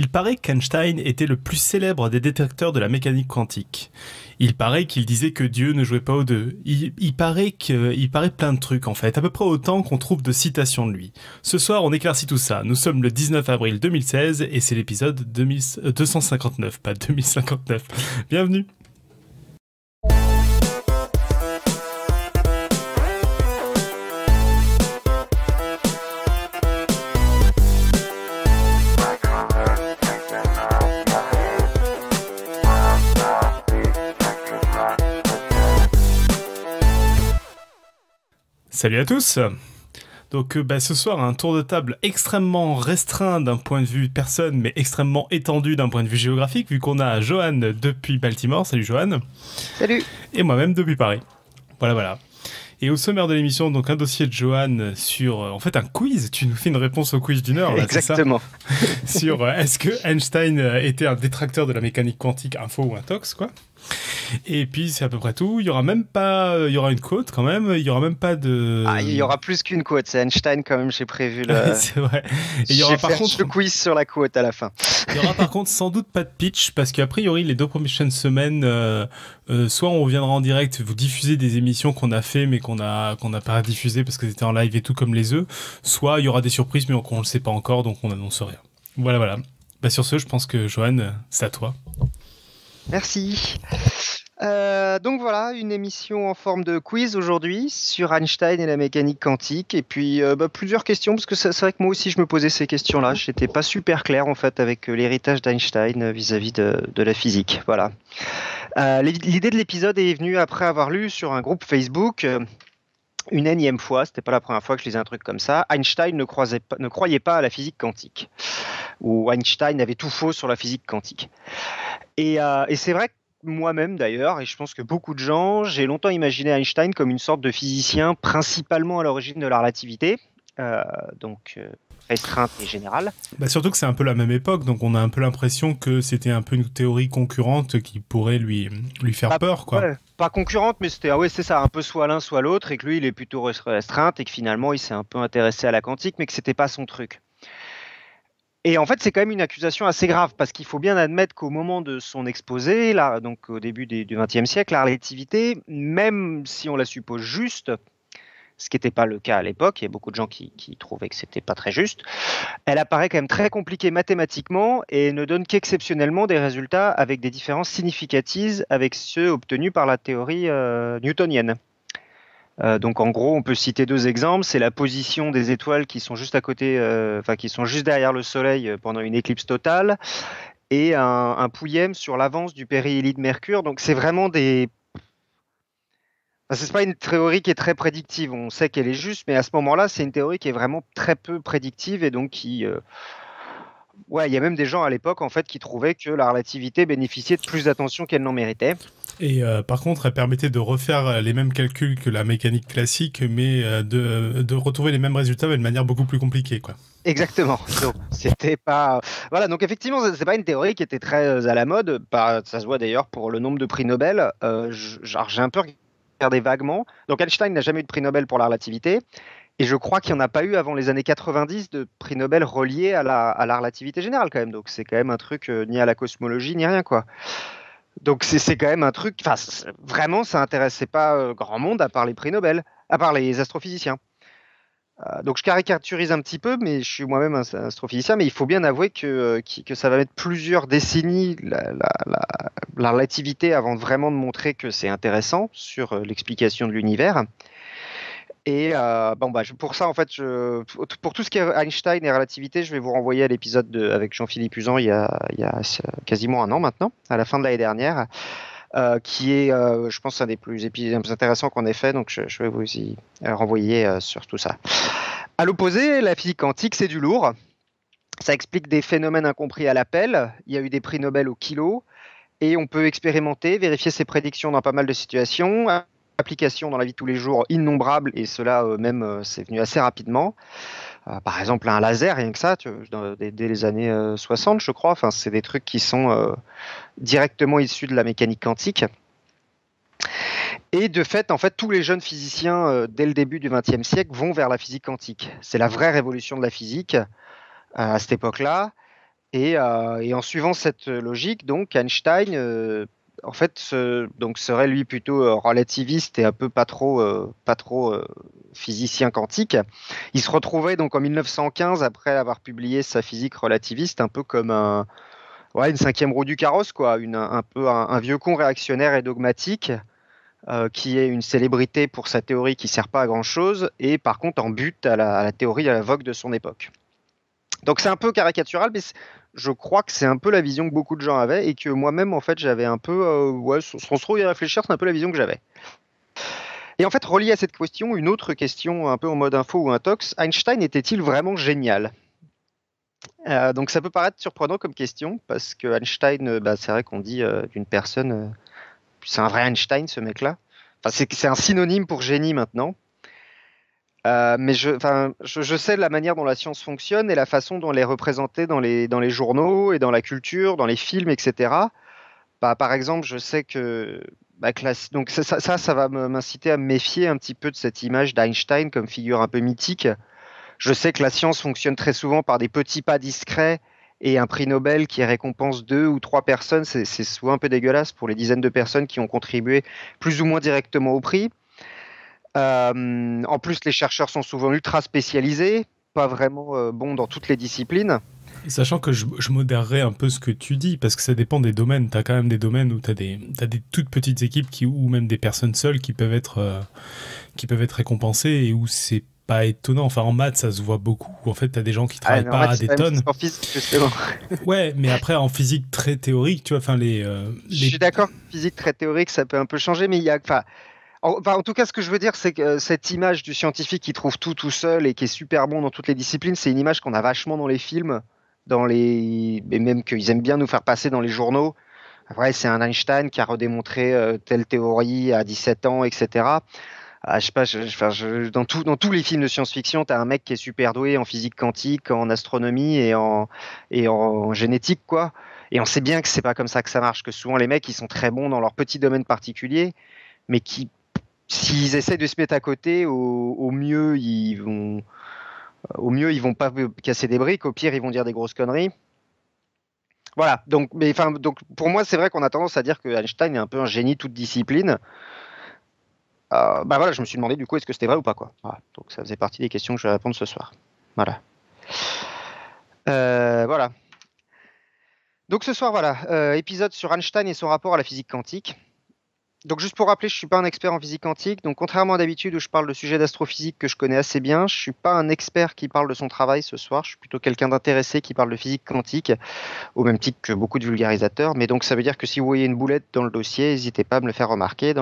Il paraît qu'Einstein était le plus célèbre des détecteurs de la mécanique quantique. Il paraît qu'il disait que Dieu ne jouait pas aux deux. Il paraît plein de trucs en fait, à peu près autant qu'on trouve de citations de lui. Ce soir, on éclaircit tout ça. Nous sommes le 19 avril 2016 et c'est l'épisode 259, pas 2059. Bienvenue. Salut à tous. Donc ce soir, un tour de table extrêmement restreint d'un point de vue personne, mais extrêmement étendu d'un point de vue géographique, vu qu'on a Johan depuis Baltimore. Salut Johan. Salut. Et moi-même depuis Paris. Voilà. Et au sommaire de l'émission, donc un dossier de Johan sur, en fait, un quiz. Tu nous fais une réponse au quiz d'une heure, là, exactement. C'est ça sur est-ce que Einstein était un détracteur de la mécanique quantique, un faux ou un tox, quoi. Et puis c'est à peu près tout. Il y aura une quote quand même. Il y aura même pas de. Ah, il y aura plus qu'une quote. C'est Einstein quand même. J'ai prévu le. C'est vrai. Et il y aura par contre le quiz sur la quote à la fin. Il y aura par contre sans doute pas de pitch parce qu'a priori les 2 prochaines semaines, soit on reviendra en direct, vous diffuser des émissions qu'on a fait mais qu'on n'a pas diffusé parce que c'était en live et tout comme les œufs. Soit il y aura des surprises mais on le sait pas encore donc on n'annonce rien. Voilà. Sur ce, je pense que Johan, c'est à toi. Merci. Donc voilà, une émission en forme de quiz aujourd'hui sur Einstein et la mécanique quantique. Et puis plusieurs questions, parce que c'est vrai que moi aussi je me posais ces questions-là. Je n'étais pas super clair en fait avec l'héritage d'Einstein vis-à-vis de la physique. Voilà. L'idée de l'épisode est venue après avoir lu sur un groupe Facebook une énième fois, c'était pas la première fois que je lisais un truc comme ça, Einstein ne croyait pas à la physique quantique. Ou Einstein avait tout faux sur la physique quantique. Et c'est vrai que moi-même d'ailleurs, et je pense que beaucoup de gens, j'ai longtemps imaginé Einstein comme une sorte de physicien principalement à l'origine de la relativité, restreinte et générale. Surtout que c'est un peu la même époque, donc on a un peu l'impression que c'était un peu une théorie concurrente qui pourrait lui faire peur, quoi. Ouais, pas concurrente, mais c'est ça, un peu soit l'un soit l'autre, et que lui il est plutôt restreinte, et que finalement il s'est un peu intéressé à la quantique, mais que c'était pas son truc. Et en fait, c'est quand même une accusation assez grave, parce qu'il faut bien admettre qu'au moment de son exposé, là, donc au début du XXe siècle, la relativité, même si on la suppose juste, ce qui n'était pas le cas à l'époque, il y a beaucoup de gens qui trouvaient que c'était pas très juste, elle apparaît quand même très compliquée mathématiquement et ne donne qu'exceptionnellement des résultats avec des différences significatives avec ceux obtenus par la théorie newtonienne. Donc en gros, on peut citer 2 exemples. C'est la position des étoiles qui sont juste à côté, qui sont juste derrière le Soleil pendant une éclipse totale, et un pouillème sur l'avance du périhélie de Mercure. Donc c'est vraiment c'est pas une théorie qui est très prédictive. On sait qu'elle est juste, mais à ce moment-là, c'est une théorie qui est vraiment très peu prédictive et donc il y a même des gens à l'époque en fait qui trouvaient que la relativité bénéficiait de plus d'attention qu'elle n'en méritait. Et par contre, elle permettait de refaire les mêmes calculs que la mécanique classique, mais de retrouver les mêmes résultats mais de manière beaucoup plus compliquée, quoi. Exactement. Donc c'était pas. Voilà. Donc effectivement, c'est pas une théorie qui était très à la mode. Ça se voit d'ailleurs pour le nombre de prix Nobel. J'ai un peu regardé vaguement. Donc Einstein n'a jamais eu de prix Nobel pour la relativité. Et je crois qu'il n'y en a pas eu avant les années 90 de prix Nobel reliés à la relativité générale quand même. Donc c'est quand même un truc ni à la cosmologie ni rien, quoi. Donc c'est quand même un truc. Vraiment, ça intéressait pas grand monde à part les prix Nobel, à part les astrophysiciens. Donc je caricaturise un petit peu, mais je suis moi-même un astrophysicien, mais il faut bien avouer que ça va mettre plusieurs décennies la relativité avant vraiment de montrer que c'est intéressant sur l'explication de l'univers. Et pour ça, en fait, pour tout ce qui est Einstein et relativité, je vais vous renvoyer à l'épisode avec Jean-Philippe Usan il y a quasiment 1 an maintenant, à la fin de l'année dernière, qui est, je pense, un des plus intéressants qu'on ait fait. Donc, je vais vous y renvoyer sur tout ça. À l'opposé, la physique quantique, c'est du lourd. Ça explique des phénomènes incompris à l'appel. Il y a eu des prix Nobel au kilo. Et on peut expérimenter, vérifier ses prédictions dans pas mal de situations. Applications dans la vie de tous les jours innombrables, et cela c'est venu assez rapidement. Par exemple, un laser, rien que ça, dès les années 60, je crois. Enfin, c'est des trucs qui sont directement issus de la mécanique quantique. Et de fait, en fait, tous les jeunes physiciens, dès le début du XXe siècle, vont vers la physique quantique. C'est la vraie révolution de la physique à cette époque-là. Et en suivant cette logique, donc Einstein, en fait, donc serait lui plutôt relativiste et un peu pas trop physicien quantique. Il se retrouvait donc en 1915 après avoir publié sa physique relativiste, un peu comme une cinquième roue du carrosse, quoi, un peu un vieux con réactionnaire et dogmatique. Qui est une célébrité pour sa théorie qui sert pas à grand chose, et par contre en but à la théorie à la vogue de son époque. Donc c'est un peu caricatural, mais je crois que c'est un peu la vision que beaucoup de gens avaient, et que moi-même en fait j'avais un peu, sans trop y réfléchir, c'est un peu la vision que j'avais. Et en fait, relié à cette question, une autre question un peu en mode info ou intox, Einstein était-il vraiment génial? Donc ça peut paraître surprenant comme question, parce que Einstein, c'est vrai qu'on dit d'une personne, c'est un vrai Einstein ce mec-là. Enfin, c'est un synonyme pour génie maintenant. Mais je sais la manière dont la science fonctionne et la façon dont elle est représentée dans les journaux et dans la culture, dans les films, etc. Par exemple, je sais donc ça va m'inciter à me méfier un petit peu de cette image d'Einstein comme figure un peu mythique. Je sais que la science fonctionne très souvent par des petits pas discrets et un prix Nobel qui récompense 2 ou 3 personnes. C'est souvent un peu dégueulasse pour les dizaines de personnes qui ont contribué plus ou moins directement au prix. En plus, les chercheurs sont souvent ultra spécialisés, pas vraiment bons dans toutes les disciplines. Sachant que je modérerais un peu ce que tu dis, parce que ça dépend des domaines. Tu as quand même des domaines où tu as des toutes petites équipes ou même des personnes seules qui peuvent être récompensées et où c'est pas étonnant. Enfin, en maths, ça se voit beaucoup. En fait, tu as des gens qui travaillent pas à des tonnes. En physique, justement. Ouais, mais après, en physique très théorique, tu vois, enfin, Je suis d'accord, physique très théorique, ça peut un peu changer, mais en tout cas, ce que je veux dire, c'est que cette image du scientifique qui trouve tout seul et qui est super bon dans toutes les disciplines, c'est une image qu'on a vachement dans les films, et même qu'ils aiment bien nous faire passer dans les journaux. Après, c'est un Einstein qui a redémontré telle théorie à 17 ans, etc. Je sais pas, dans tous les films de science-fiction, tu as un mec qui est super doué en physique quantique, en astronomie et en génétique, quoi. Et on sait bien que c'est pas comme ça que ça marche, que souvent les mecs, ils sont très bons dans leur petit domaine particulier, mais qui, s'ils essaient de se mettre à côté, au mieux, ils vont pas casser des briques, au pire, ils vont dire des grosses conneries. Voilà. Donc pour moi, c'est vrai qu'on a tendance à dire que Einstein est un peu un génie toute discipline. Voilà, je me suis demandé du coup, est-ce que c'était vrai ou pas, quoi. Voilà. Donc ça faisait partie des questions que je vais répondre ce soir. Voilà. Voilà. Donc ce soir, voilà, épisode sur Einstein et son rapport à la physique quantique. Donc juste pour rappeler, je suis pas un expert en physique quantique, donc contrairement à d'habitude où je parle de sujets d'astrophysique que je connais assez bien, je suis pas un expert qui parle de son travail ce soir, je suis plutôt quelqu'un d'intéressé qui parle de physique quantique, au même titre que beaucoup de vulgarisateurs, mais donc ça veut dire que si vous voyez une boulette dans le dossier, n'hésitez pas à me le faire remarquer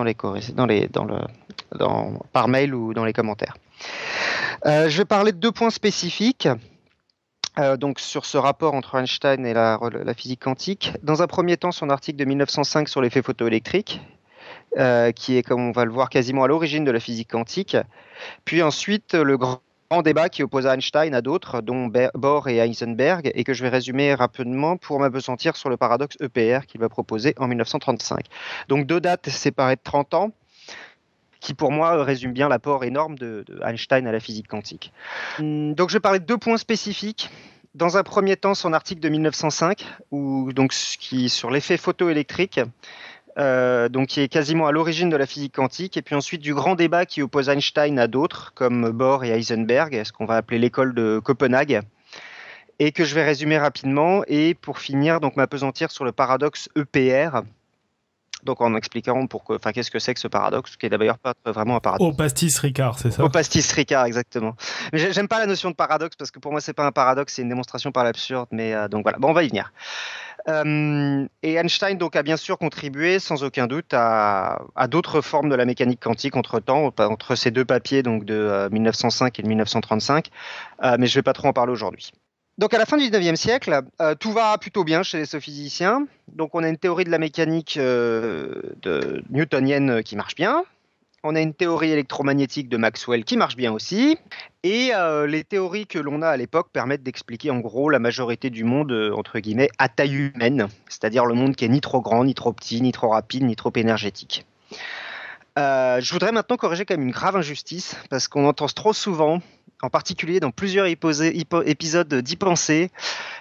par mail ou dans les commentaires. Je vais parler de 2 points spécifiques. Donc sur ce rapport entre Einstein et la physique quantique. Dans un premier temps, son article de 1905 sur l'effet photoélectrique, qui est, comme on va le voir, quasiment à l'origine de la physique quantique. Puis ensuite, le grand débat qui oppose Einstein à d'autres, dont Bohr et Heisenberg, et que je vais résumer rapidement pour m'apesantir sur le paradoxe EPR qu'il va proposer en 1935. Donc 2 dates séparées de 30 ans, qui pour moi résument bien l'apport énorme de Einstein à la physique quantique. Donc je vais parler de 2 points spécifiques. Dans un premier temps, son article de 1905, sur l'effet photoélectrique, donc qui est quasiment à l'origine de la physique quantique, et puis ensuite du grand débat qui oppose Einstein à d'autres, comme Bohr et Heisenberg, ce qu'on va appeler l'école de Copenhague, et que je vais résumer rapidement, et pour finir, donc m'apesantir sur le paradoxe EPR, donc en expliquant qu'est-ce que c'est que ce paradoxe, qui est d'ailleurs pas vraiment un paradoxe. Au pastis Ricard, c'est ça? Au pastis Ricard, exactement. Mais j'aime pas la notion de paradoxe, parce que pour moi, c'est pas un paradoxe, c'est une démonstration par l'absurde, mais donc voilà, bon, on va y venir. Et Einstein donc a bien sûr contribué sans aucun doute à d'autres formes de la mécanique quantique entre ces 2 papiers donc de 1905 et de 1935, mais je ne vais pas trop en parler aujourd'hui. Donc à la fin du 19e siècle, tout va plutôt bien chez les astrophysiciens. Donc on a une théorie de la mécanique newtonienne qui marche bien. On a une théorie électromagnétique de Maxwell qui marche bien aussi. Et les théories que l'on a à l'époque permettent d'expliquer en gros la majorité du monde, entre guillemets, à taille humaine, c'est-à-dire le monde qui est ni trop grand, ni trop petit, ni trop rapide, ni trop énergétique. Je voudrais maintenant corriger quand même une grave injustice, parce qu'on entend trop souvent, en particulier dans plusieurs épisodes d'Y penser,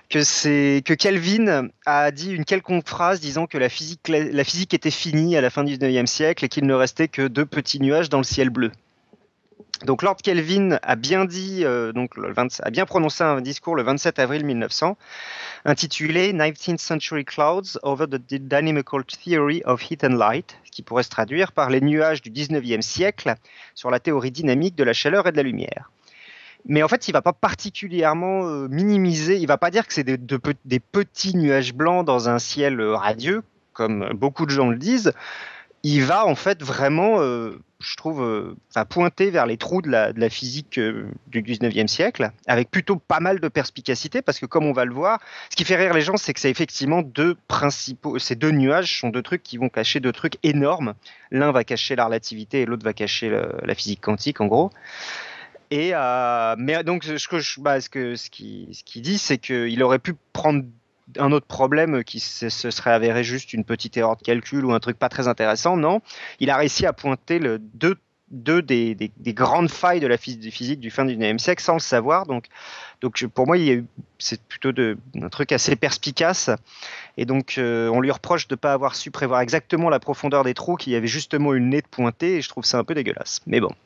que Kelvin a dit une quelconque phrase disant que la physique était finie à la fin du 19e siècle et qu'il ne restait que 2 petits nuages dans le ciel bleu. Donc Lord Kelvin a bien dit, a bien prononcé un discours le 27 avril 1900, intitulé 19th Century Clouds over the Dynamical Theory of Heat and Light, qui pourrait se traduire par les nuages du 19e siècle sur la théorie dynamique de la chaleur et de la lumière. Mais en fait, il ne va pas particulièrement minimiser, il ne va pas dire que c'est des petits nuages blancs dans un ciel radieux, comme beaucoup de gens le disent. Il va en fait vraiment, je trouve, pointer vers les trous de la physique du 19e siècle, avec plutôt pas mal de perspicacité, parce que comme on va le voir, ce qui fait rire les gens, c'est que c'est effectivement ces 2 nuages sont 2 trucs qui vont cacher 2 trucs énormes. L'un va cacher la relativité et l'autre va cacher la physique quantique, en gros. Et mais donc ce qu'il dit, c'est qu'il aurait pu prendre un autre problème qui se serait avéré juste une petite erreur de calcul ou un truc pas très intéressant. Non, il a réussi à pointer deux des grandes failles de la physique du fin du 19e siècle sans le savoir. Donc pour moi, c'est plutôt un truc assez perspicace. Et donc, on lui reproche de ne pas avoir su prévoir exactement la profondeur des trous qui avait justement eu le nez de pointer. Et je trouve ça un peu dégueulasse. Mais bon.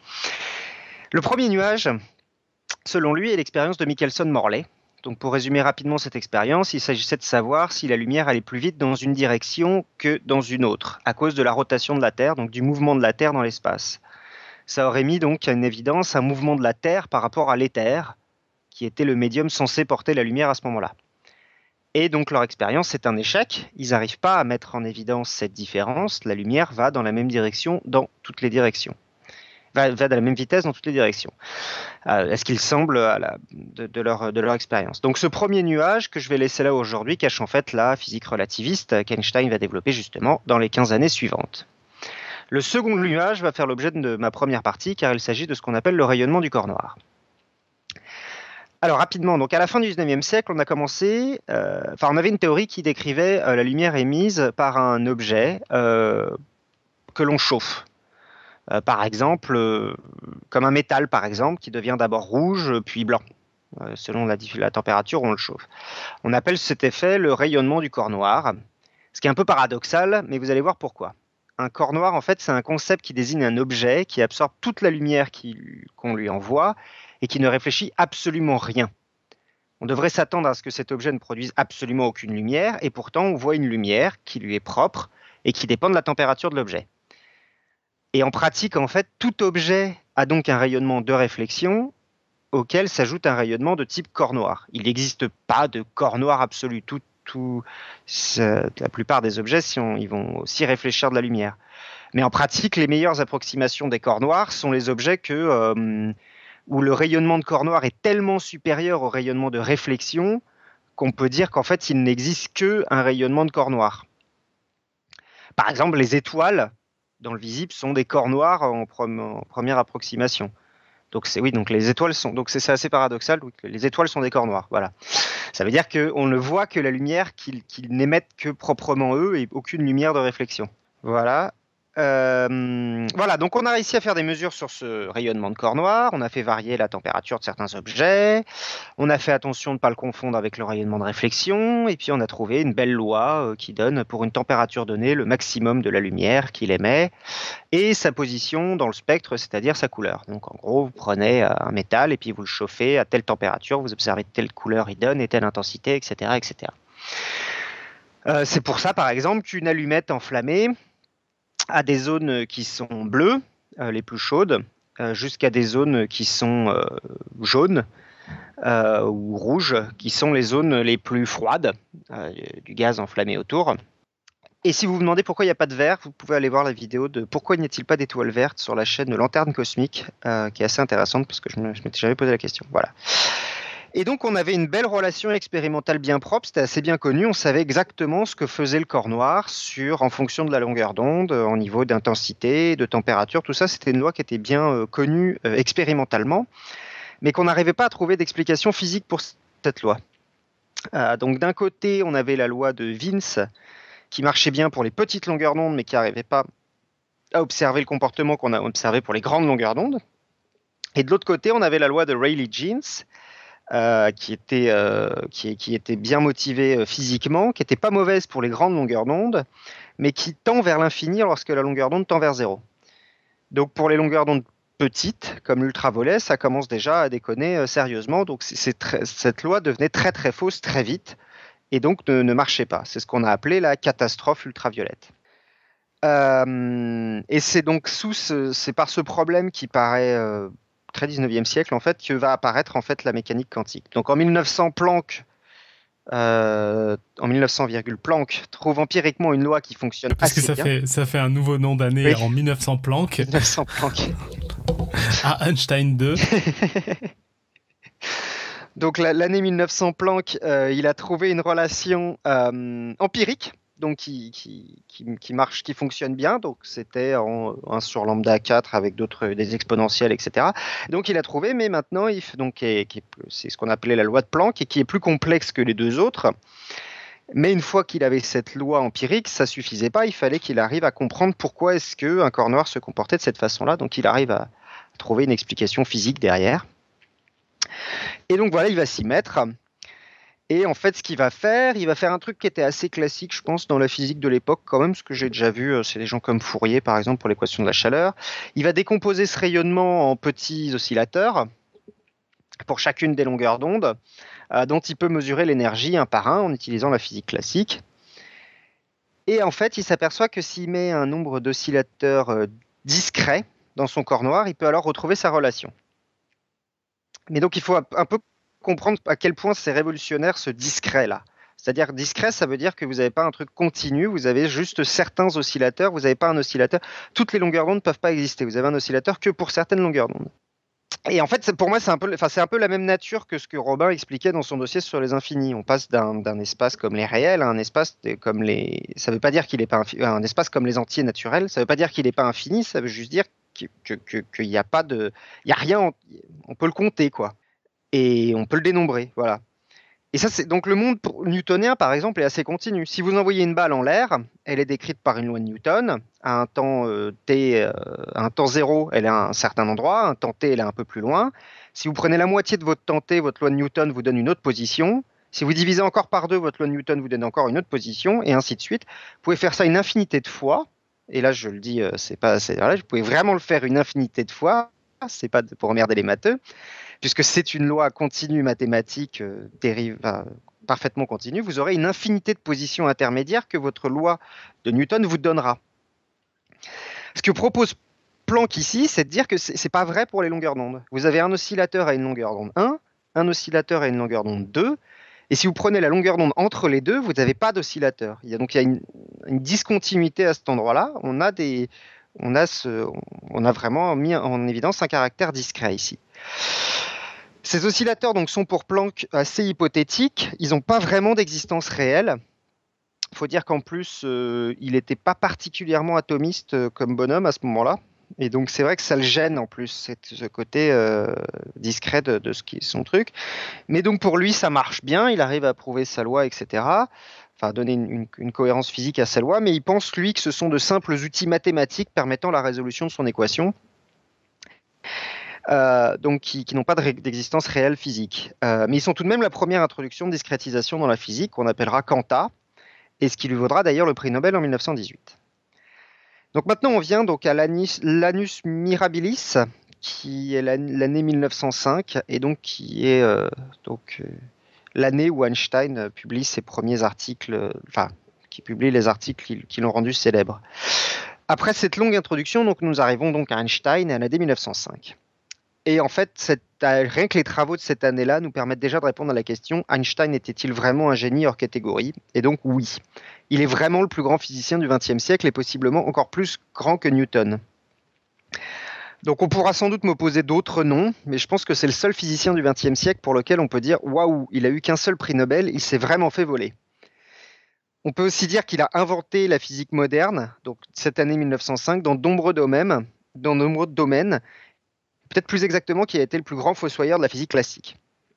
Le premier nuage, selon lui, est l'expérience de Michelson-Morley. Donc pour résumer rapidement cette expérience, il s'agissait de savoir si la lumière allait plus vite dans une direction que dans une autre, à cause de la rotation de la Terre, donc du mouvement de la Terre dans l'espace. Ça aurait mis donc en évidence un mouvement de la Terre par rapport à l'éther, qui était le médium censé porter la lumière à ce moment-là. Et donc leur expérience, c'est un échec. Ils n'arrivent pas à mettre en évidence cette différence. La lumière va dans la même direction dans toutes les directions. Va de la même vitesse dans toutes les directions. À ce qu'il semble de leur expérience. Donc ce premier nuage que je vais laisser là aujourd'hui cache en fait la physique relativiste qu'Einstein va développer justement dans les 15 années suivantes. Le second nuage va faire l'objet de ma première partie car il s'agit de ce qu'on appelle le rayonnement du corps noir. Alors rapidement, donc à la fin du 19e siècle, on a commencé, on avait une théorie qui décrivait la lumière émise par un objet que l'on chauffe. Par exemple, comme un métal par exemple, qui devient d'abord rouge puis blanc. Selon la température où on le chauffe. On appelle cet effet le rayonnement du corps noir, ce qui est un peu paradoxal, mais vous allez voir pourquoi. Un corps noir, en fait, c'est un concept qui désigne un objet qui absorbe toute la lumière qu'on lui envoie et qui ne réfléchit absolument rien. On devrait s'attendre à ce que cet objet ne produise absolument aucune lumière, et pourtant on voit une lumière qui lui est propre et qui dépend de la température de l'objet. Et en pratique, en fait, tout objet a donc un rayonnement de réflexion auquel s'ajoute un rayonnement de type corps noir. Il n'existe pas de corps noir absolu. La plupart des objets, ils vont aussi réfléchir de la lumière. Mais en pratique, les meilleures approximations des corps noirs sont les objets où le rayonnement de corps noir est tellement supérieur au rayonnement de réflexion qu'on peut dire qu'en fait, il n'existe qu'un rayonnement de corps noir. Par exemple, les étoiles dans le visible sont des corps noirs en première approximation. Donc les étoiles sont, donc c'est assez paradoxal. Les étoiles sont des corps noirs. Voilà. Ça veut dire qu'on ne voit que la lumière qu'ils n'émettent que proprement eux et aucune lumière de réflexion. Voilà. Voilà, donc on a réussi à faire des mesures sur ce rayonnement de corps noir, on a fait varier la température de certains objets, on a fait attention de ne pas le confondre avec le rayonnement de réflexion, et puis on a trouvé une belle loi qui donne pour une température donnée le maximum de la lumière qu'il émet, et sa position dans le spectre, c'est-à-dire sa couleur. Donc en gros, vous prenez un métal et puis vous le chauffez à telle température, vous observez telle couleur il donne et telle intensité, etc. etc. C'est pour ça, par exemple, qu'une allumette enflammée à des zones qui sont bleues, les plus chaudes, jusqu'à des zones qui sont jaunes ou rouges, qui sont les zones les plus froides, du gaz enflammé autour. Et si vous vous demandez pourquoi il n'y a pas de vert, vous pouvez aller voir la vidéo de pourquoi n'y a-t-il pas d'étoiles vertes sur la chaîne de Lanterne Cosmique, qui est assez intéressante parce que je m'étais jamais posé la question. Voilà. Et donc on avait une belle relation expérimentale bien propre, c'était assez bien connu, on savait exactement ce que faisait le corps noir en fonction de la longueur d'onde, en niveau d'intensité, de température, tout ça c'était une loi qui était bien connue expérimentalement, mais qu'on n'arrivait pas à trouver d'explication physique pour cette loi. Donc d'un côté on avait la loi de Vince qui marchait bien pour les petites longueurs d'onde mais qui n'arrivait pas à observer le comportement qu'on a observé pour les grandes longueurs d'onde. Et de l'autre côté on avait la loi de Rayleigh-Jeans, qui était bien motivée physiquement, qui n'était pas mauvaise pour les grandes longueurs d'onde, mais qui tend vers l'infini lorsque la longueur d'onde tend vers zéro. Donc pour les longueurs d'onde petites, comme l'ultraviolet, ça commence déjà à déconner sérieusement. Donc cette loi devenait très très fausse très vite et donc ne marchait pas. C'est ce qu'on a appelé la catastrophe ultraviolette. Et c'est donc c'est par ce problème qui paraît très 19e siècle en fait que va apparaître en fait la mécanique quantique. Donc en 1900, en 1900, Planck trouve empiriquement une loi qui fonctionne Parce que assez bien. ça fait un nouveau nom d'année Oui. en 1900 Planck. 1900 Planck. À Einstein 2. Donc l'année 1900 Planck, il a trouvé une relation empirique, donc qui marche, qui fonctionne bien. Donc c'était 1 sur lambda 4 avec des exponentielles, etc. Donc il a trouvé, mais maintenant c'est ce qu'on appelait la loi de Planck et qui est plus complexe que les deux autres. Mais une fois qu'il avait cette loi empirique, ça suffisait pas. Il fallait qu'il arrive à comprendre pourquoi est-ce qu'un corps noir se comportait de cette façon-là. Donc il arrive à trouver une explication physique derrière. Et donc voilà, il va s'y mettre. Et en fait, ce qu'il va faire, il va faire un truc qui était assez classique, je pense, dans la physique de l'époque quand même, ce que j'ai déjà vu, c'est des gens comme Fourier, par exemple, pour l'équation de la chaleur. Il va décomposer ce rayonnement en petits oscillateurs pour chacune des longueurs d'onde, dont il peut mesurer l'énergie un par un en utilisant la physique classique. Et en fait, il s'aperçoit que s'il met un nombre d'oscillateurs discret dans son corps noir, il peut alors retrouver sa relation. Mais donc, il faut un peu comprendre à quel point c'est révolutionnaire ce discret-là. C'est-à-dire discret, ça veut dire que vous n'avez pas un truc continu, vous avez juste certains oscillateurs, vous n'avez pas un oscillateur. Toutes les longueurs d'onde ne peuvent pas exister, vous avez un oscillateur que pour certaines longueurs d'onde. Et en fait, pour moi, c'est un peu la même nature que ce que Robin expliquait dans son dossier sur les infinis. On passe d'un espace comme les réels à un espace comme les... Ça ne veut pas dire qu'il n'est pas un espace comme les entiers naturels, ça ne veut pas dire qu'il n'est pas infini, ça veut juste dire qu'il n'y a pas de... Il n'y a rien, on peut le compter, quoi. Et on peut le dénombrer, voilà. Et ça, c'est donc le monde newtonien, par exemple, est assez continu. Si vous envoyez une balle en l'air, elle est décrite par une loi de Newton. À un temps t, à un temps 0, elle est à un certain endroit. À un temps t, elle est un peu plus loin. Si vous prenez la moitié de votre temps t, votre loi de Newton vous donne une autre position. Si vous divisez encore par 2, votre loi de Newton vous donne encore une autre position, et ainsi de suite. Vous pouvez faire ça une infinité de fois. Et là, je le dis, voilà, vous pouvez vraiment le faire une infinité de fois. C'est pas pour emmerder les matheux, puisque c'est une loi continue mathématique parfaitement continue, vous aurez une infinité de positions intermédiaires que votre loi de Newton vous donnera. Ce que propose Planck ici, c'est de dire que ce n'est pas vrai pour les longueurs d'onde. Vous avez un oscillateur à une longueur d'onde 1, un oscillateur à une longueur d'onde 2, et si vous prenez la longueur d'onde entre les deux, vous n'avez pas d'oscillateur. Donc il y a une discontinuité à cet endroit-là. On a vraiment mis en évidence un caractère discret ici. Ces oscillateurs donc, sont pour Planck assez hypothétiques, ils n'ont pas vraiment d'existence réelle. Il faut dire qu'en plus, il n'était pas particulièrement atomiste comme bonhomme à ce moment-là. Et donc c'est vrai que ça le gêne en plus, ce côté discret de ce qui est son truc. Mais donc pour lui, ça marche bien, il arrive à prouver sa loi, etc. Enfin, donner une cohérence physique à sa loi, mais il pense, lui, que ce sont de simples outils mathématiques permettant la résolution de son équation. Donc qui n'ont pas d'existence réelle physique. Mais ils sont tout de même la première introduction de discrétisation dans la physique qu'on appellera quanta, et ce qui lui vaudra d'ailleurs le prix Nobel en 1918. Donc maintenant on vient donc à l'Annus Mirabilis, qui est l'année 1905, et donc qui est l'année où Einstein publie ses premiers articles, qui publie les articles qui l'ont rendu célèbre. Après cette longue introduction, donc, nous arrivons donc à Einstein et à l'année 1905. Et en fait, rien que les travaux de cette année-là nous permettent déjà de répondre à la question: Einstein était-il vraiment un génie hors catégorie? Et donc oui, il est vraiment le plus grand physicien du XXe siècle et possiblement encore plus grand que Newton. Donc on pourra sans doute m'opposer d'autres noms, mais je pense que c'est le seul physicien du XXe siècle pour lequel on peut dire waouh, il a eu qu'un seul prix Nobel, il s'est vraiment fait voler. On peut aussi dire qu'il a inventé la physique moderne, donc cette année 1905, dans de nombreux domaines, peut-être plus exactement qu'il a été le plus grand fossoyeur de la physique classique.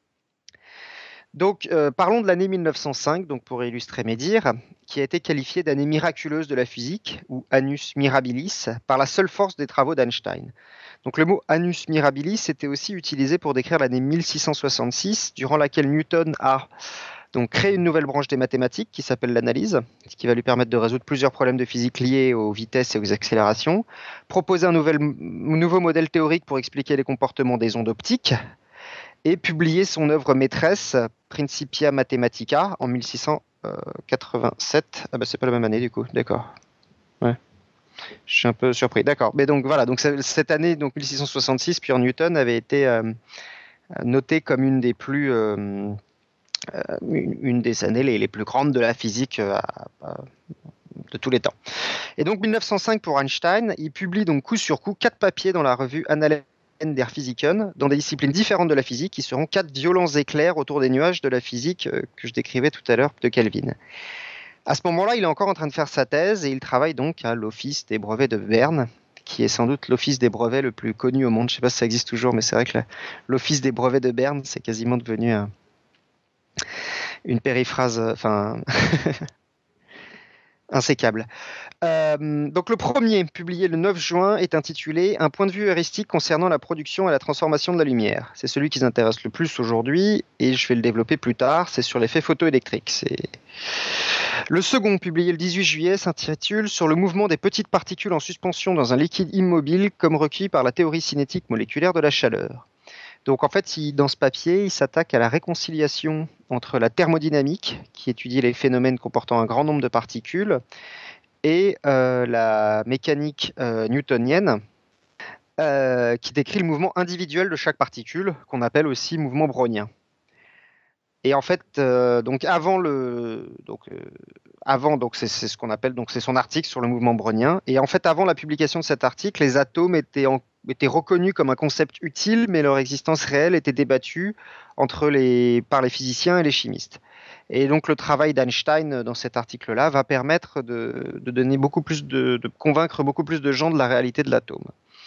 Donc parlons de l'année 1905, donc pour illustrer mes dires, qui a été qualifiée d'année miraculeuse de la physique, ou annus mirabilis, par la seule force des travaux d'Einstein. Donc le mot annus mirabilis était aussi utilisé pour décrire l'année 1666, durant laquelle Newton a donc créé une nouvelle branche des mathématiques qui s'appelle l'analyse, ce qui va lui permettre de résoudre plusieurs problèmes de physique liés aux vitesses et aux accélérations, proposer un nouveau modèle théorique pour expliquer les comportements des ondes optiques, et publier son œuvre maîtresse, Principia Mathematica, en 1687. Ah bah c'est pas la même année du coup, d'accord. Ouais. Je suis un peu surpris, d'accord. Mais donc voilà, donc cette année, donc 1666, Pierre Newton avait été noté comme une des plus, une des années les plus grandes de la physique de tous les temps. Et donc 1905 pour Einstein, il publie donc coup sur coup 4 papiers dans la revue Annalen der Physiken, dans des disciplines différentes de la physique, qui seront 4 violents éclairs autour des nuages de la physique que je décrivais tout à l'heure de Kelvin. À ce moment-là, il est encore en train de faire sa thèse et il travaille donc à l'Office des brevets de Berne, qui est sans doute l'office des brevets le plus connu au monde. Je ne sais pas si ça existe toujours, mais c'est vrai que l'Office des brevets de Berne, c'est quasiment devenu une périphrase, enfin, insécable. Donc le premier, publié le 9 juin, est intitulé « Un point de vue heuristique concernant la production et la transformation de la lumière ». C'est celui qui nous intéresse le plus aujourd'hui et je vais le développer plus tard. C'est sur l'effet photoélectrique. Le second, publié le 18 juillet, s'intitule « Sur le mouvement des petites particules en suspension dans un liquide immobile comme recueilli par la théorie cinétique moléculaire de la chaleur ». Donc en fait, dans ce papier, il s'attaque à la réconciliation entre la thermodynamique, qui étudie les phénomènes comportant un grand nombre de particules, et la mécanique newtonienne, qui décrit le mouvement individuel de chaque particule, qu'on appelle aussi mouvement brownien. Et en fait, donc c'est ce qu'on appelle, donc c'est son article sur le mouvement brownien. Et en fait, avant la publication de cet article, les atomes étaient reconnus comme un concept utile, mais leur existence réelle était débattue par les physiciens et les chimistes. Et donc le travail d'Einstein dans cet article-là va permettre de convaincre beaucoup plus de gens de la réalité de l'atome.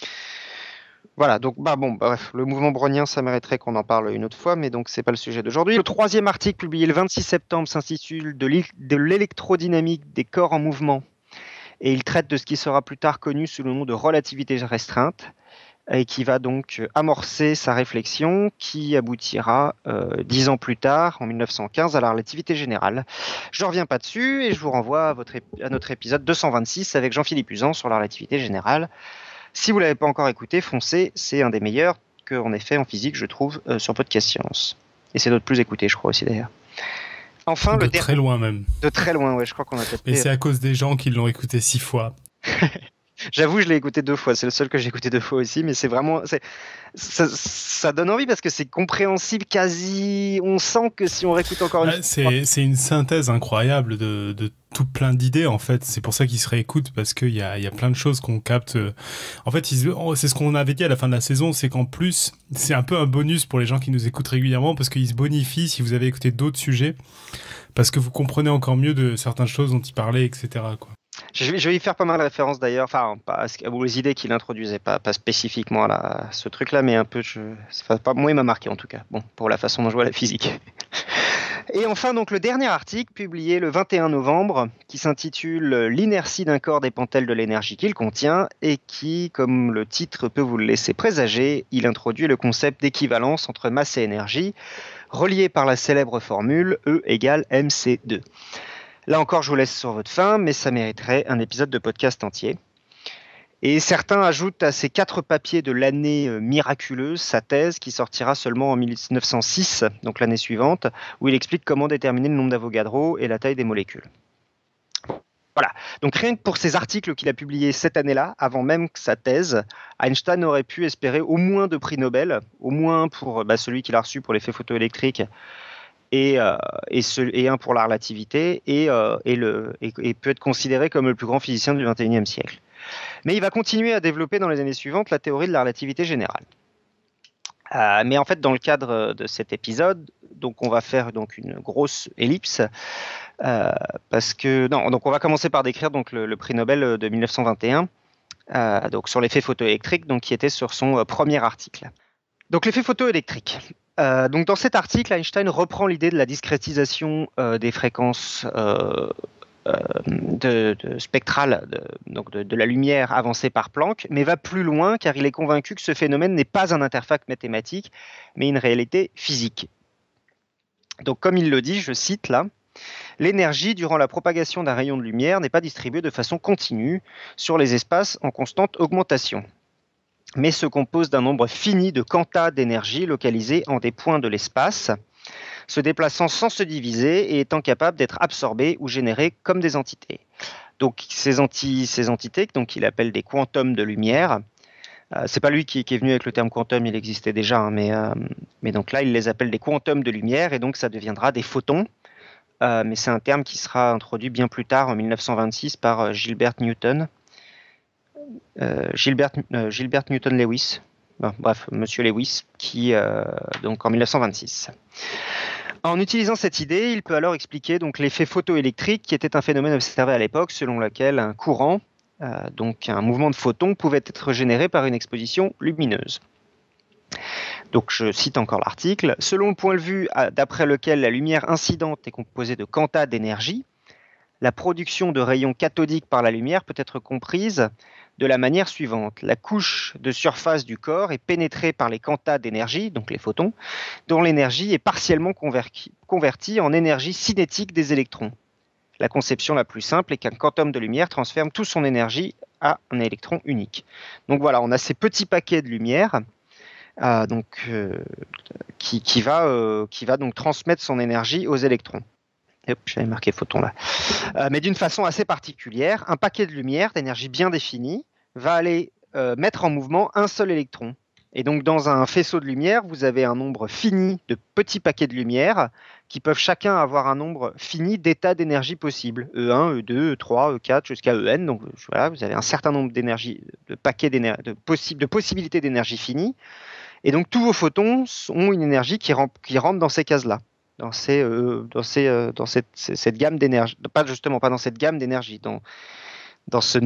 Voilà, donc bref, le mouvement brownien, ça mériterait qu'on en parle une autre fois, mais donc c'est pas le sujet d'aujourd'hui. Le troisième article publié le 26 septembre s'intitule de l'électrodynamique des corps en mouvement, et il traite de ce qui sera plus tard connu sous le nom de relativité restreinte, et qui va donc amorcer sa réflexion, qui aboutira 10 ans plus tard, en 1915, à la relativité générale. Je ne reviens pas dessus, et je vous renvoie à notre épisode 226 avec Jean-Philippe Usan sur la relativité générale. Si vous ne l'avez pas encore écouté, foncez, c'est un des meilleurs qu'on ait fait en physique, je trouve, sur Podcast Science. Et c'est notre plus écouté, je crois aussi d'ailleurs. Enfin, de très loin même. De très loin, ouais, je crois qu'on a peut-être... Mais c'est à cause des gens qui l'ont écouté 6 fois. J'avoue, je l'ai écouté 2 fois. C'est le seul que j'ai écouté 2 fois aussi, mais c'est vraiment, ça donne envie parce que c'est compréhensible quasi. On sent que si on réécoute encore une fois. C'est une synthèse incroyable de tout plein d'idées en fait. C'est pour ça qu'ils se réécoutent parce qu'il y a plein de choses qu'on capte. En fait, c'est ce qu'on avait dit à la fin de la saison, c'est qu'en plus, c'est un peu un bonus pour les gens qui nous écoutent régulièrement parce qu'ils se bonifient si vous avez écouté d'autres sujets parce que vous comprenez encore mieux de certaines choses dont ils parlaient, etc., quoi. Je vais y faire pas mal de références d'ailleurs, enfin, pas aux idées qu'il introduisait, pas spécifiquement à ce truc-là, mais un peu, moi il m'a marqué en tout cas, bon, pour la façon dont je vois la physique. Et enfin, donc, le dernier article, publié le 21 novembre, qui s'intitule « L'inertie d'un corps dépend-elle de l'énergie qu'il contient ?» et qui, comme le titre peut vous le laisser présager, il introduit le concept d'équivalence entre masse et énergie, relié par la célèbre formule E égale mc2. Là encore, je vous laisse sur votre faim, mais ça mériterait un épisode de podcast entier. Et certains ajoutent à ces 4 papiers de l'année miraculeuse sa thèse qui sortira seulement en 1906, donc l'année suivante, où il explique comment déterminer le nombre d'Avogadro et la taille des molécules. Voilà. Donc rien que pour ces articles qu'il a publiés cette année-là, avant même que sa thèse, Einstein aurait pu espérer au moins 2 prix Nobel, au moins pour celui qu'il a reçu pour l'effet photoélectrique, et un pour la relativité, et peut être considéré comme le plus grand physicien du XXIe siècle. Mais il va continuer à développer dans les années suivantes la théorie de la relativité générale. Mais en fait, dans le cadre de cet épisode, donc on va faire donc une grosse ellipse, donc on va commencer par décrire donc le prix Nobel de 1921, donc sur l'effet photoélectrique, donc qui était sur son premier article. Donc l'effet photoélectrique. Donc dans cet article, Einstein reprend l'idée de la discrétisation des fréquences spectrale de la lumière avancée par Planck, mais va plus loin car il est convaincu que ce phénomène n'est pas un intervalle mathématique, mais une réalité physique. Donc comme il le dit, je cite là, l'énergie durant la propagation d'un rayon de lumière n'est pas distribuée de façon continue sur les espaces en constante augmentation, mais se compose d'un nombre fini de quantas d'énergie localisés en des points de l'espace, se déplaçant sans se diviser et étant capables d'être absorbés ou générés comme des entités. Donc ces entités, donc il appelle des quantums de lumière. C'est pas lui qui est venu avec le terme quantum, il existait déjà, hein, mais donc là il les appelle des quantums de lumière et donc ça deviendra des photons. Mais c'est un terme qui sera introduit bien plus tard en 1926 par Gilbert Newton. Gilbert Newton Lewis. Bon, bref, Monsieur Lewis, qui donc en 1926. En utilisant cette idée, il peut alors expliquer donc l'effet photoélectrique, qui était un phénomène observé à l'époque, selon lequel un courant, donc un mouvement de photons, pouvait être généré par une exposition lumineuse. Donc je cite encore l'article. Selon le point de vue d'après lequel la lumière incidente est composée de quantas d'énergie, la production de rayons cathodiques par la lumière peut être comprise de la manière suivante. La couche de surface du corps est pénétrée par les quantas d'énergie, donc les photons, dont l'énergie est partiellement convertie en énergie cinétique des électrons. La conception la plus simple est qu'un quantum de lumière transfère toute son énergie à un électron unique. Donc voilà, on a ces petits paquets de lumière qui va donc transmettre son énergie aux électrons. Hop, j'avais marqué photon là. Mais d'une façon assez particulière, un paquet de lumière d'énergie bien définie va aller mettre en mouvement un seul électron. Et donc dans un faisceau de lumière, vous avez un nombre fini de petits paquets de lumière qui peuvent chacun avoir un nombre fini d'états d'énergie possibles. E1, E2, E3, E4 jusqu'à En. Donc voilà, vous avez un certain nombre d'énergie, de paquets de possibilités d'énergie finie. Et donc tous vos photons ont une énergie qui rentre dans ces cases-là. Dans cette gamme d'énergie, pas dans cette gamme d'énergie, dans ces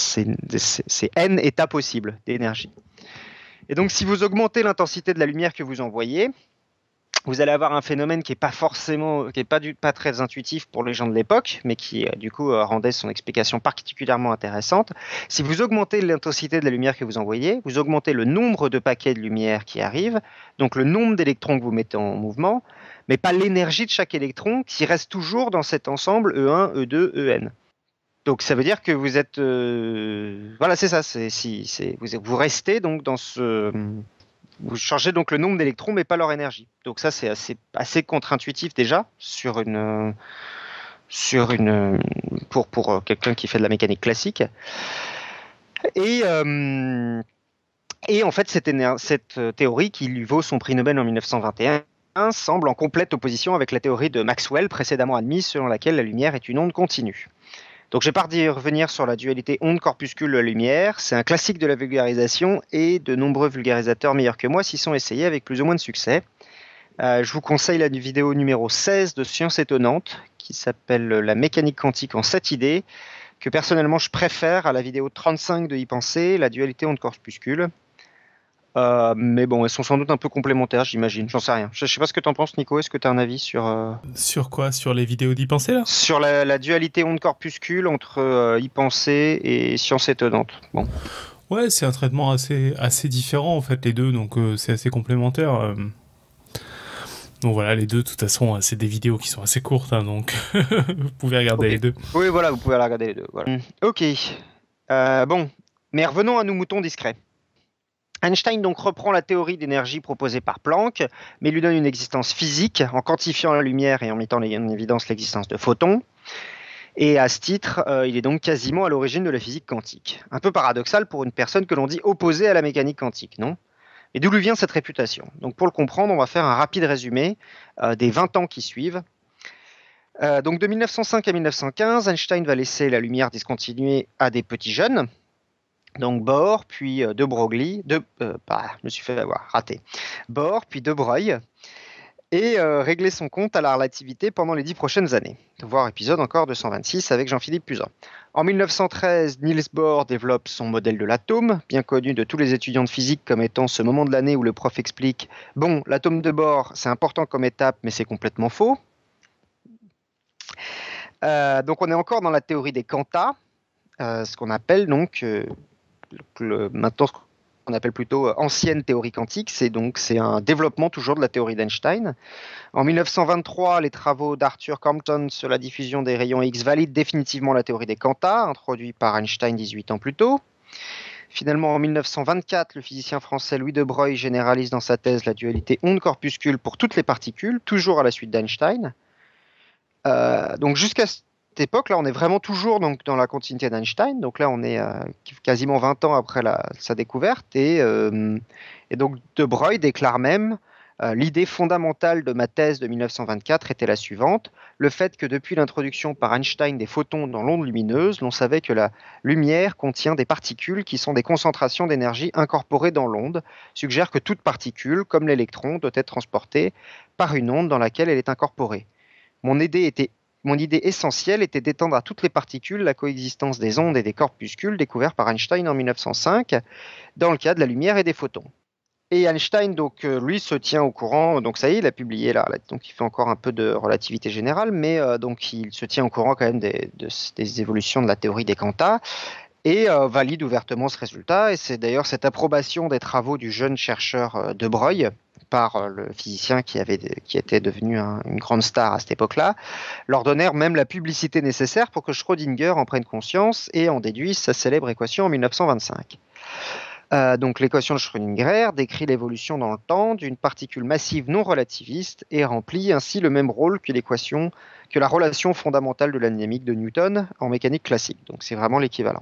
n états possibles d'énergie. Et donc, si vous augmentez l'intensité de la lumière que vous envoyez, vous allez avoir un phénomène qui n'est pas très intuitif pour les gens de l'époque, mais qui du coup rendait son explication particulièrement intéressante. Si vous augmentez l'intensité de la lumière que vous envoyez, vous augmentez le nombre de paquets de lumière qui arrivent, donc le nombre d'électrons que vous mettez en mouvement, mais pas l'énergie de chaque électron qui reste toujours dans cet ensemble E1, E2, En. Donc ça veut dire que vous êtes... Voilà, c'est ça. Vous restez donc dans ce... Vous changez donc le nombre d'électrons, mais pas leur énergie. Donc ça, c'est assez contre-intuitif déjà pour quelqu'un qui fait de la mécanique classique. Et en fait, cette théorie qui lui vaut son prix Nobel en 1921 semble en complète opposition avec la théorie de Maxwell précédemment admise, selon laquelle la lumière est une onde continue. Donc je ne vais pas revenir sur la dualité onde-corpuscule de la lumière, c'est un classique de la vulgarisation et de nombreux vulgarisateurs meilleurs que moi s'y sont essayés avec plus ou moins de succès. Je vous conseille la vidéo numéro 16 de Science étonnante qui s'appelle La mécanique quantique en 7 idées, que personnellement je préfère à la vidéo 35 de Y penser, la dualité onde-corpuscule. Mais bon, elles sont sans doute un peu complémentaires, j'imagine. J'en sais rien. Je sais pas ce que tu en penses, Nico. Est-ce que tu as un avis sur... Sur quoi? Sur les vidéos d'Y penser, là? Sur la dualité onde-corpuscule entre Y penser et Science étonnante. Bon. Ouais, c'est un traitement assez différent, en fait, les deux. Donc, c'est assez complémentaire. Donc voilà, les deux, de toute façon, c'est des vidéos qui sont assez courtes. Hein, donc, vous pouvez regarder les deux. Oui, voilà, vous pouvez regarder les deux. Voilà. Ok. Bon. Mais revenons à nos moutons discrets. Einstein donc reprend la théorie d'énergie proposée par Planck, mais lui donne une existence physique en quantifiant la lumière et en mettant en évidence l'existence de photons. Et à ce titre, il est donc quasiment à l'origine de la physique quantique. Un peu paradoxal pour une personne que l'on dit opposée à la mécanique quantique, non? Et d'où lui vient cette réputation? Donc pour le comprendre, on va faire un rapide résumé des 20 ans qui suivent. Donc de 1905 à 1915, Einstein va laisser la lumière discontinuée à des petits jeunes. Donc Bohr, puis de Broglie, je me suis fait avoir, raté. Bohr, puis de Broglie, et régler son compte à la relativité pendant les 10 prochaines années. Voir épisode encore 226 avec Jean-Philippe Puzin. En 1913, Niels Bohr développe son modèle de l'atome, bien connu de tous les étudiants de physique comme étant ce moment de l'année où le prof explique « Bon, l'atome de Bohr, c'est important comme étape, mais c'est complètement faux ». Donc on est encore dans la théorie des quantas, ce qu'on appelle donc maintenant ce qu'on appelle plutôt ancienne théorie quantique. C'est un développement toujours de la théorie d'Einstein. En 1923, les travaux d'Arthur Compton sur la diffusion des rayons X valident définitivement la théorie des quantas, introduite par Einstein 18 ans plus tôt. Finalement, en 1924, le physicien français Louis de Broglie généralise dans sa thèse la dualité onde-corpuscule pour toutes les particules, toujours à la suite d'Einstein. Donc jusqu'à cette époque-là, on est vraiment toujours donc, dans la continuité d'Einstein. Donc là, on est quasiment 20 ans après sa découverte. Et donc de Broglie déclare même l'idée fondamentale de ma thèse de 1924 était la suivante: le fait que depuis l'introduction par Einstein des photons dans l'onde lumineuse, l'on savait que la lumière contient des particules qui sont des concentrations d'énergie incorporées dans l'onde, suggère que toute particule, comme l'électron, doit être transportée par une onde dans laquelle elle est incorporée. Mon idée essentielle était d'étendre à toutes les particules la coexistence des ondes et des corpuscules découverts par Einstein en 1905 dans le cas de la lumière et des photons. Et Einstein, donc, lui, se tient au courant. Donc, ça y est, il a publié là. Donc, il fait encore un peu de relativité générale, mais donc, il se tient au courant quand même des évolutions de la théorie des quantas et valide ouvertement ce résultat. Et c'est d'ailleurs cette approbation des travaux du jeune chercheur de Broglie par le physicien qui était devenu une grande star à cette époque-là, leur donnèrent même la publicité nécessaire pour que Schrödinger en prenne conscience et en déduise sa célèbre équation en 1925. Donc l'équation de Schrödinger décrit l'évolution dans le temps d'une particule massive non relativiste et remplit ainsi le même rôle que la relation fondamentale de la dynamique de Newton en mécanique classique. Donc c'est vraiment l'équivalent.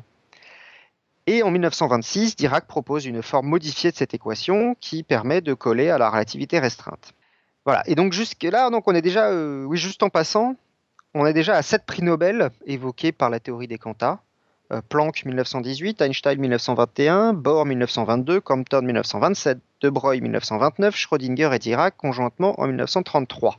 Et en 1926, Dirac propose une forme modifiée de cette équation qui permet de coller à la relativité restreinte. Voilà. Et donc jusque-là, donc on est déjà, juste en passant, on est déjà à 7 prix Nobel évoqués par la théorie des quantas. Planck 1918, Einstein 1921, Bohr 1922, Compton 1927, de Broglie 1929, Schrödinger et Dirac conjointement en 1933.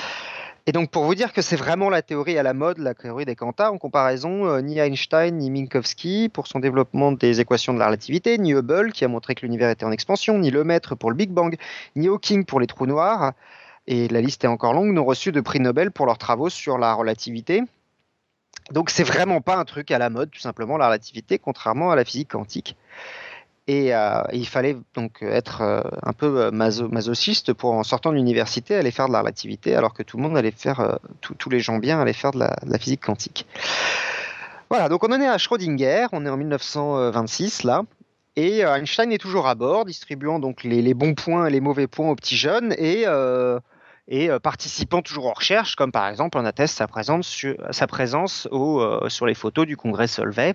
Et donc pour vous dire que c'est vraiment la théorie à la mode, la théorie des quantas, en comparaison, ni Einstein ni Minkowski pour son développement des équations de la relativité, ni Hubble qui a montré que l'univers était en expansion, ni Lemaitre pour le Big Bang, ni Hawking pour les trous noirs, et la liste est encore longue, n'ont reçu de prix Nobel pour leurs travaux sur la relativité. Donc c'est vraiment pas un truc à la mode, tout simplement, la relativité, contrairement à la physique quantique. Et il fallait donc être un peu masochiste pour, en sortant de l'université, aller faire de la relativité, alors que tout le monde allait faire, tous les gens bien allaient faire de la physique quantique. Voilà, donc on en est à Schrödinger, on est en 1926 là, et Einstein est toujours à bord, distribuant donc les bons points et les mauvais points aux petits jeunes, et participant toujours aux recherches, comme par exemple on atteste sa présence sur les photos du congrès Solvay,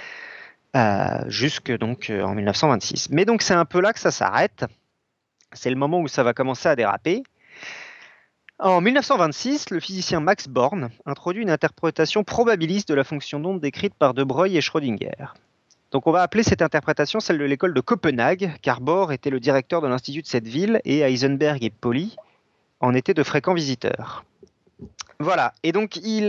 jusque donc en 1926. Mais donc c'est un peu là que ça s'arrête. C'est le moment où ça va commencer à déraper. En 1926, le physicien Max Born introduit une interprétation probabiliste de la fonction d'onde décrite par de Broglie et Schrödinger. Donc on va appeler cette interprétation celle de l'école de Copenhague, car Bohr était le directeur de l'institut de cette ville et Heisenberg et Pauli en étaient de fréquents visiteurs. Voilà, et donc il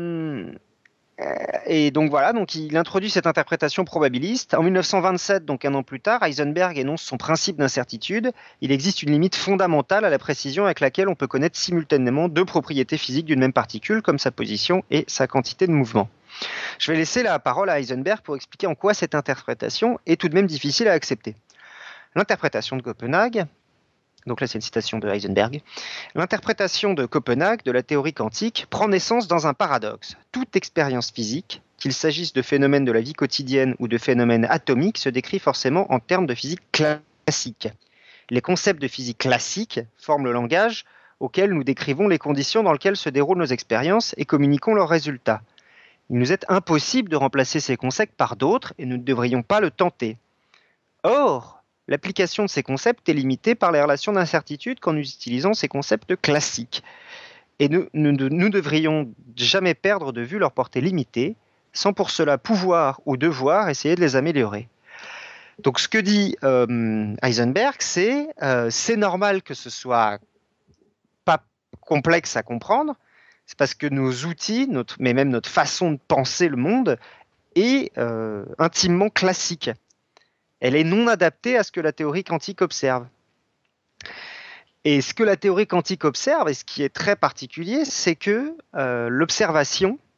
introduit cette interprétation probabiliste. En 1927, donc un an plus tard, Heisenberg énonce son principe d'incertitude. Il existe une limite fondamentale à la précision avec laquelle on peut connaître simultanément deux propriétés physiques d'une même particule, comme sa position et sa quantité de mouvement. Je vais laisser la parole à Heisenberg pour expliquer en quoi cette interprétation est tout de même difficile à accepter. L'interprétation de Copenhague, donc là c'est une citation de Heisenberg, l'interprétation de Copenhague de la théorie quantique prend naissance dans un paradoxe. Toute expérience physique, qu'il s'agisse de phénomènes de la vie quotidienne ou de phénomènes atomiques, se décrit forcément en termes de physique classique. Les concepts de physique classique forment le langage auquel nous décrivons les conditions dans lesquelles se déroulent nos expériences et communiquons leurs résultats. Il nous est impossible de remplacer ces concepts par d'autres et nous ne devrions pas le tenter. Or, l'application de ces concepts est limitée par les relations d'incertitude quand nous utilisons ces concepts classiques. Et nous ne devrions jamais perdre de vue leur portée limitée, sans pour cela pouvoir ou devoir essayer de les améliorer. Donc ce que dit Heisenberg, c'est normal que ce soit pas complexe à comprendre, c'est parce que nos outils, mais même notre façon de penser le monde, est intimement classique. Elle est non adaptée à ce que la théorie quantique observe. Et ce que la théorie quantique observe, et ce qui est très particulier, c'est que l'observation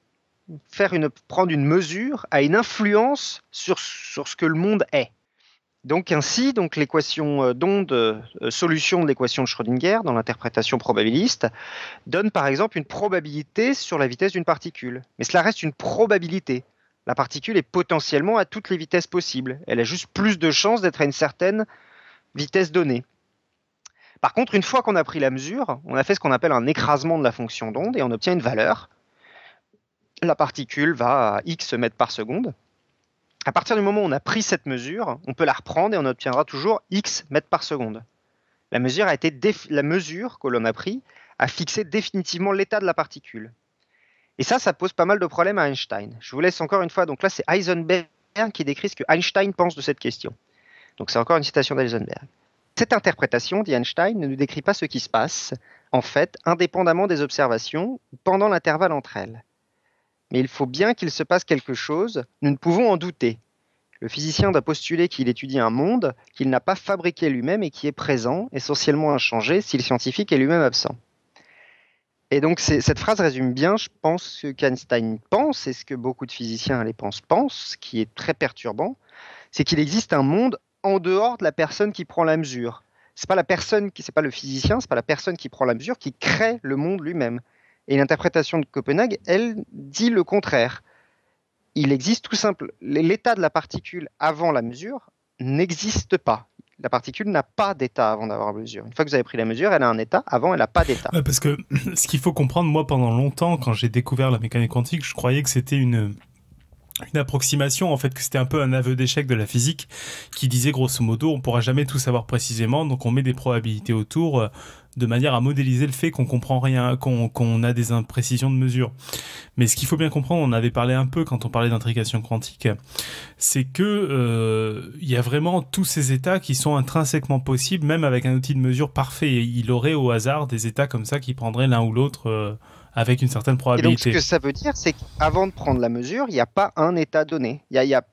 prendre une mesure a une influence sur ce que le monde est. Donc ainsi, l'équation d'onde, solution de l'équation de Schrödinger dans l'interprétation probabiliste, donne par exemple une probabilité sur la vitesse d'une particule. Mais cela reste une probabilité. La particule est potentiellement à toutes les vitesses possibles. Elle a juste plus de chances d'être à une certaine vitesse donnée. Par contre, une fois qu'on a pris la mesure, on a fait ce qu'on appelle un écrasement de la fonction d'onde et on obtient une valeur. La particule va à x mètres par seconde. À partir du moment où on a pris cette mesure, on peut la reprendre et on obtiendra toujours x mètres par seconde. La mesure que l'on a pris a fixé définitivement l'état de la particule. Et ça pose pas mal de problèmes à Einstein. Je vous laisse encore une fois. Donc là, c'est Heisenberg qui décrit ce que Einstein pense de cette question. Donc c'est encore une citation d'Heisenberg. Cette interprétation, dit Einstein, ne nous décrit pas ce qui se passe, en fait, indépendamment des observations, pendant l'intervalle entre elles. Mais il faut bien qu'il se passe quelque chose, nous ne pouvons en douter. Le physicien doit postuler qu'il étudie un monde qu'il n'a pas fabriqué lui-même et qui est présent, essentiellement inchangé, si le scientifique est lui-même absent. Et donc cette phrase résume bien, je pense, ce qu'Einstein pense, et ce que beaucoup de physiciens à l'époque pensent, ce qui est très perturbant, c'est qu'il existe un monde en dehors de la personne qui prend la mesure. C'est pas le physicien, c'est pas la personne qui prend la mesure qui crée le monde lui-même. Et l'interprétation de Copenhague, elle, dit le contraire. Il existe tout simple. L'état de la particule avant la mesure n'existe pas. La particule n'a pas d'état avant d'avoir la mesure. Une fois que vous avez pris la mesure, elle a un état. Avant, elle n'a pas d'état. Ouais, parce que ce qu'il faut comprendre, moi, pendant longtemps, quand j'ai découvert la mécanique quantique, je croyais que c'était une approximation, en fait, que c'était un peu un aveu d'échec de la physique qui disait grosso modo on pourra jamais tout savoir précisément, donc on met des probabilités autour de manière à modéliser le fait qu'on comprend rien, qu'on a des imprécisions de mesure. Mais ce qu'il faut bien comprendre, on en avait parlé un peu quand on parlait d'intrication quantique, c'est que y a vraiment tous ces états qui sont intrinsèquement possibles, même avec un outil de mesure parfait. Et il aurait au hasard des états comme ça qui prendraient l'un ou l'autre avec une certaine probabilité. Et donc, ce que ça veut dire, c'est qu'avant de prendre la mesure, il n'y a pas un état donné.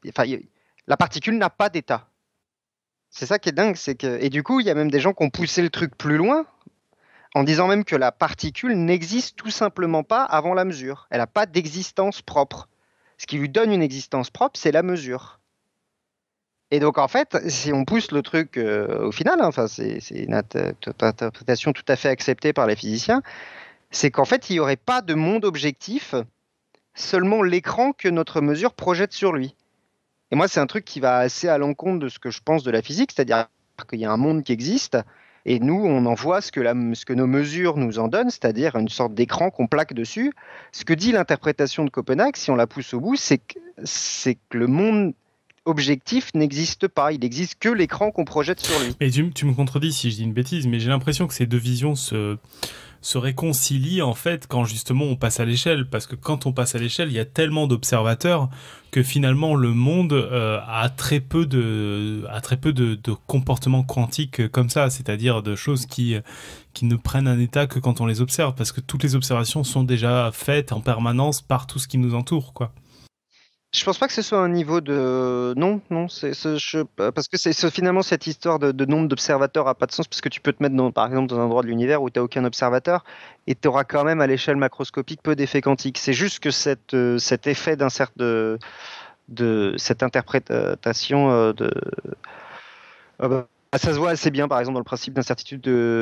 La particule n'a pas d'état. C'est ça qui est dingue. Et du coup, il y a même des gens qui ont poussé le truc plus loin en disant même que la particule n'existe tout simplement pas avant la mesure. Elle n'a pas d'existence propre. Ce qui lui donne une existence propre, c'est la mesure. Et donc, en fait, si on pousse le truc au final, c'est une interprétation tout à fait acceptée par les physiciens, c'est qu'en fait, il n'y aurait pas de monde objectif, seulement l'écran que notre mesure projette sur lui. Et moi, c'est un truc qui va assez à l'encontre de ce que je pense de la physique, c'est-à-dire qu'il y a un monde qui existe, et nous, on en voit ce que nos mesures nous en donnent, c'est-à-dire une sorte d'écran qu'on plaque dessus. Ce que dit l'interprétation de Copenhague, si on la pousse au bout, c'est que le monde objectif n'existe pas, il n'existe que l'écran qu'on projette sur lui. Mais tu me contredis si je dis une bêtise, mais j'ai l'impression que ces deux visions se réconcilient en fait quand justement on passe à l'échelle, parce que quand on passe à l'échelle, il y a tellement d'observateurs que finalement le monde a très peu de comportements quantiques comme ça, c'est-à-dire de choses qui ne prennent un état que quand on les observe, parce que toutes les observations sont déjà faites en permanence par tout ce qui nous entoure, quoi. Je pense pas que ce soit un niveau de... Non, parce que finalement cette histoire de nombre d'observateurs a pas de sens, parce que tu peux te mettre par exemple dans un endroit de l'univers où tu n'as aucun observateur et tu auras quand même à l'échelle macroscopique peu d'effets quantiques. C'est juste que cet effet de cette interprétation ça se voit assez bien par exemple dans le principe d'incertitude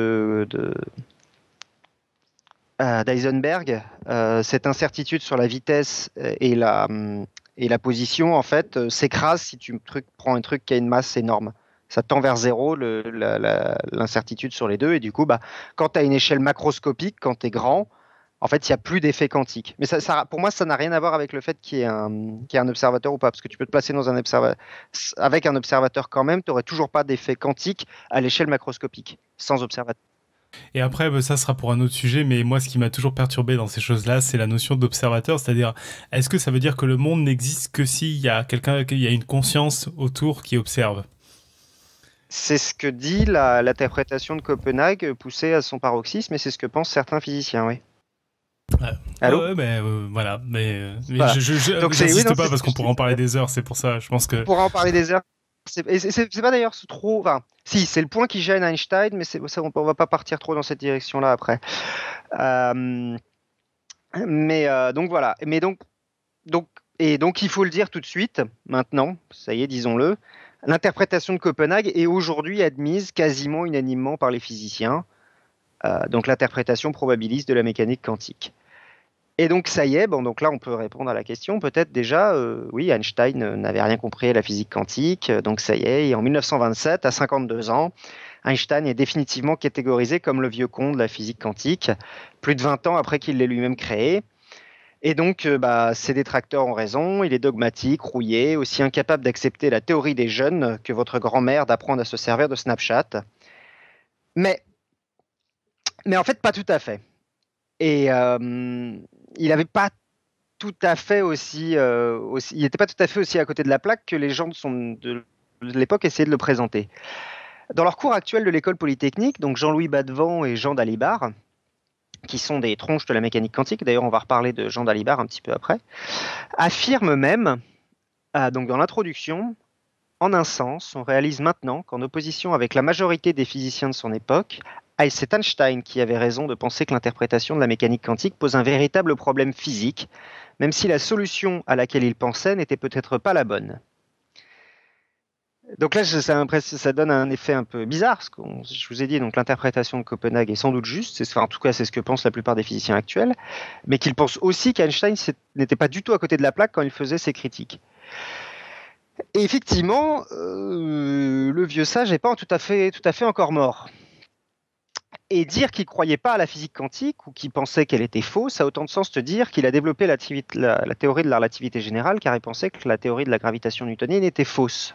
d'Heisenberg. Cette incertitude sur la vitesse et la position, en fait, s'écrase si tu prends un truc qui a une masse énorme. Ça tend vers zéro, l'incertitude sur les deux. Et du coup, quand tu as une échelle macroscopique, quand tu es grand, en fait, il n'y a plus d'effet quantique. Mais pour moi, ça n'a rien à voir avec le fait qu'il y ait un observateur ou pas. Parce que tu peux te placer avec un observateur quand même, tu n'aurais toujours pas d'effet quantique à l'échelle macroscopique, sans observateur. Et après, ça sera pour un autre sujet, mais moi, ce qui m'a toujours perturbé dans ces choses-là, c'est la notion d'observateur, c'est-à-dire, est-ce que ça veut dire que le monde n'existe que s'il y a qu'il y a une conscience autour qui observe ? C'est ce que dit l'interprétation de Copenhague poussée à son paroxysme, et c'est ce que pensent certains physiciens, oui. Ouais. Allô ? Voilà, mais Voilà. Donc j'insiste pas parce qu'on pourra en parler des heures, c'est pour ça, je pense que... On pourra en parler des heures. C'est pas d'ailleurs trop... Enfin, si, c'est le point qui gêne Einstein, mais on va pas partir trop dans cette direction-là après. Donc voilà. Mais donc, donc, donc il faut le dire tout de suite, maintenant, ça y est, disons-le, l'interprétation de Copenhague est aujourd'hui admise quasiment unanimement par les physiciens, donc l'interprétation probabiliste de la mécanique quantique. Et donc ça y est, bon, donc là on peut répondre à la question, peut-être déjà, oui, Einstein n'avait rien compris à la physique quantique, donc ça y est, et en 1927, à 52 ans, Einstein est définitivement catégorisé comme le vieux con de la physique quantique, plus de 20 ans après qu'il l'ait lui-même créé. Et donc, ses détracteurs ont raison, il est dogmatique, rouillé, aussi incapable d'accepter la théorie des jeunes que votre grand-mère d'apprendre à se servir de Snapchat. Mais en fait, pas tout à fait. Et il n'avait pas tout à fait aussi, il n'était pas tout à fait aussi à côté de la plaque que les gens de l'époque essayaient de le présenter. Dans leur cours actuel de l'école polytechnique, donc Jean-Louis Badevant et Jean Dalibard, qui sont des tronches de la mécanique quantique, d'ailleurs on va reparler de Jean Dalibard un petit peu après, affirment même, donc dans l'introduction, en un sens, on réalise maintenant qu'en opposition avec la majorité des physiciens de son époque, c'est Einstein qui avait raison de penser que l'interprétation de la mécanique quantique pose un véritable problème physique, même si la solution à laquelle il pensait n'était peut-être pas la bonne. Donc là, ça donne un effet un peu bizarre, parce que je vous ai dit, donc l'interprétation de Copenhague est sans doute juste, en tout cas c'est ce que pensent la plupart des physiciens actuels, mais qu'ils pensent aussi qu'Einstein n'était pas du tout à côté de la plaque quand il faisait ses critiques. Et effectivement, le vieux sage n'est pas tout à fait encore mort. Et dire qu'il ne croyait pas à la physique quantique ou qu'il pensait qu'elle était fausse, ça a autant de sens de dire qu'il a développé la théorie de la relativité générale car il pensait que la théorie de la gravitation newtonienne était fausse.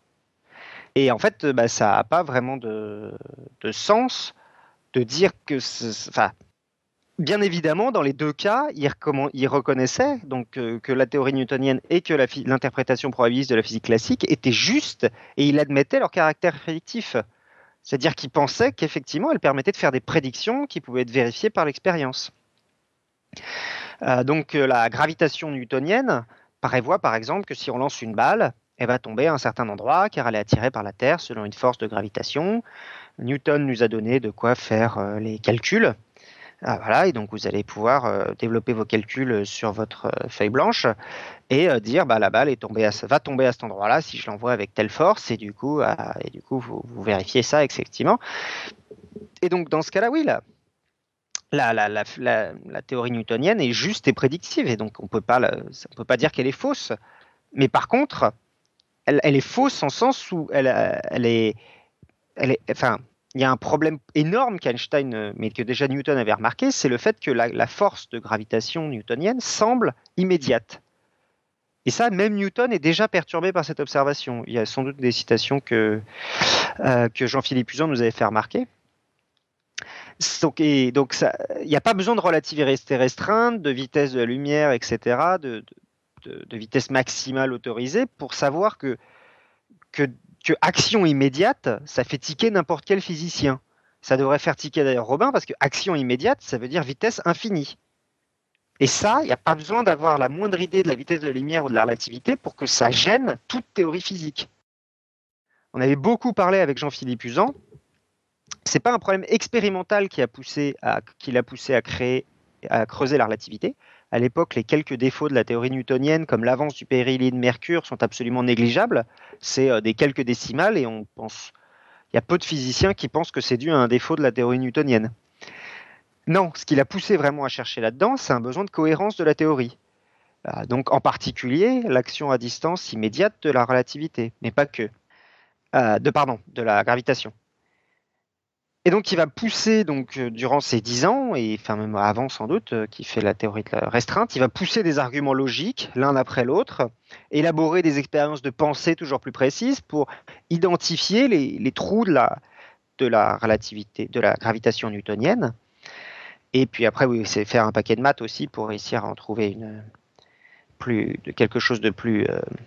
Et en fait, ça n'a pas vraiment de sens de dire que... Bien évidemment, dans les deux cas, il reconnaissait donc, que la théorie newtonienne et que l'interprétation probabiliste de la physique classique étaient justes et il admettait leur caractère prédictif. C'est-à-dire qu'il pensait qu'effectivement, elles permettaient de faire des prédictions qui pouvaient être vérifiées par l'expérience. Donc la gravitation newtonienne prévoit par exemple que si on lance une balle, elle va tomber à un certain endroit car elle est attirée par la Terre selon une force de gravitation. Newton nous a donné de quoi faire les calculs. Voilà, et donc vous allez pouvoir développer vos calculs sur votre feuille blanche et dire la balle va tomber à cet endroit-là si je l'envoie avec telle force, et du coup vous vérifiez ça effectivement. Et donc dans ce cas-là, oui, la théorie newtonienne est juste et prédictive, et donc on peut pas dire qu'elle est fausse. Mais par contre, elle est fausse en sens où il y a un problème énorme qu'Einstein, mais que déjà Newton avait remarqué, c'est le fait que la force de gravitation newtonienne semble immédiate. Et ça, même Newton est déjà perturbé par cette observation. Il y a sans doute des citations que Jean-Philippe Usan nous avait fait remarquer. Donc, il n'y a pas besoin de relativité restreinte, de vitesse de la lumière, etc., de vitesse maximale autorisée pour savoir que action immédiate, ça fait tiquer n'importe quel physicien. Ça devrait faire tiquer d'ailleurs Robin, parce que action immédiate, ça veut dire vitesse infinie. Et ça, il n'y a pas besoin d'avoir la moindre idée de la vitesse de la lumière ou de la relativité pour que ça gêne toute théorie physique. On avait beaucoup parlé avec Jean-Philippe Usan. C'est pas un problème expérimental qui l'a poussé à creuser la relativité. À l'époque, les quelques défauts de la théorie newtonienne, comme l'avance du périhélie de Mercure, sont absolument négligeables. C'est des quelques décimales, et il y a peu de physiciens qui pensent que c'est dû à un défaut de la théorie newtonienne. Non, ce qui l'a poussé vraiment à chercher là-dedans, c'est un besoin de cohérence de la théorie. Donc, en particulier, l'action à distance immédiate de la relativité, mais pas que. De la gravitation. Et donc, il va pousser, durant ces 10 ans, et même avant sans doute, qui fait la théorie de la restreinte, il va pousser des arguments logiques, l'un après l'autre, élaborer des expériences de pensée toujours plus précises pour identifier les trous de la relativité, de la gravitation newtonienne. Et puis après, oui, c'est faire un paquet de maths aussi pour réussir à en trouver quelque chose de plus...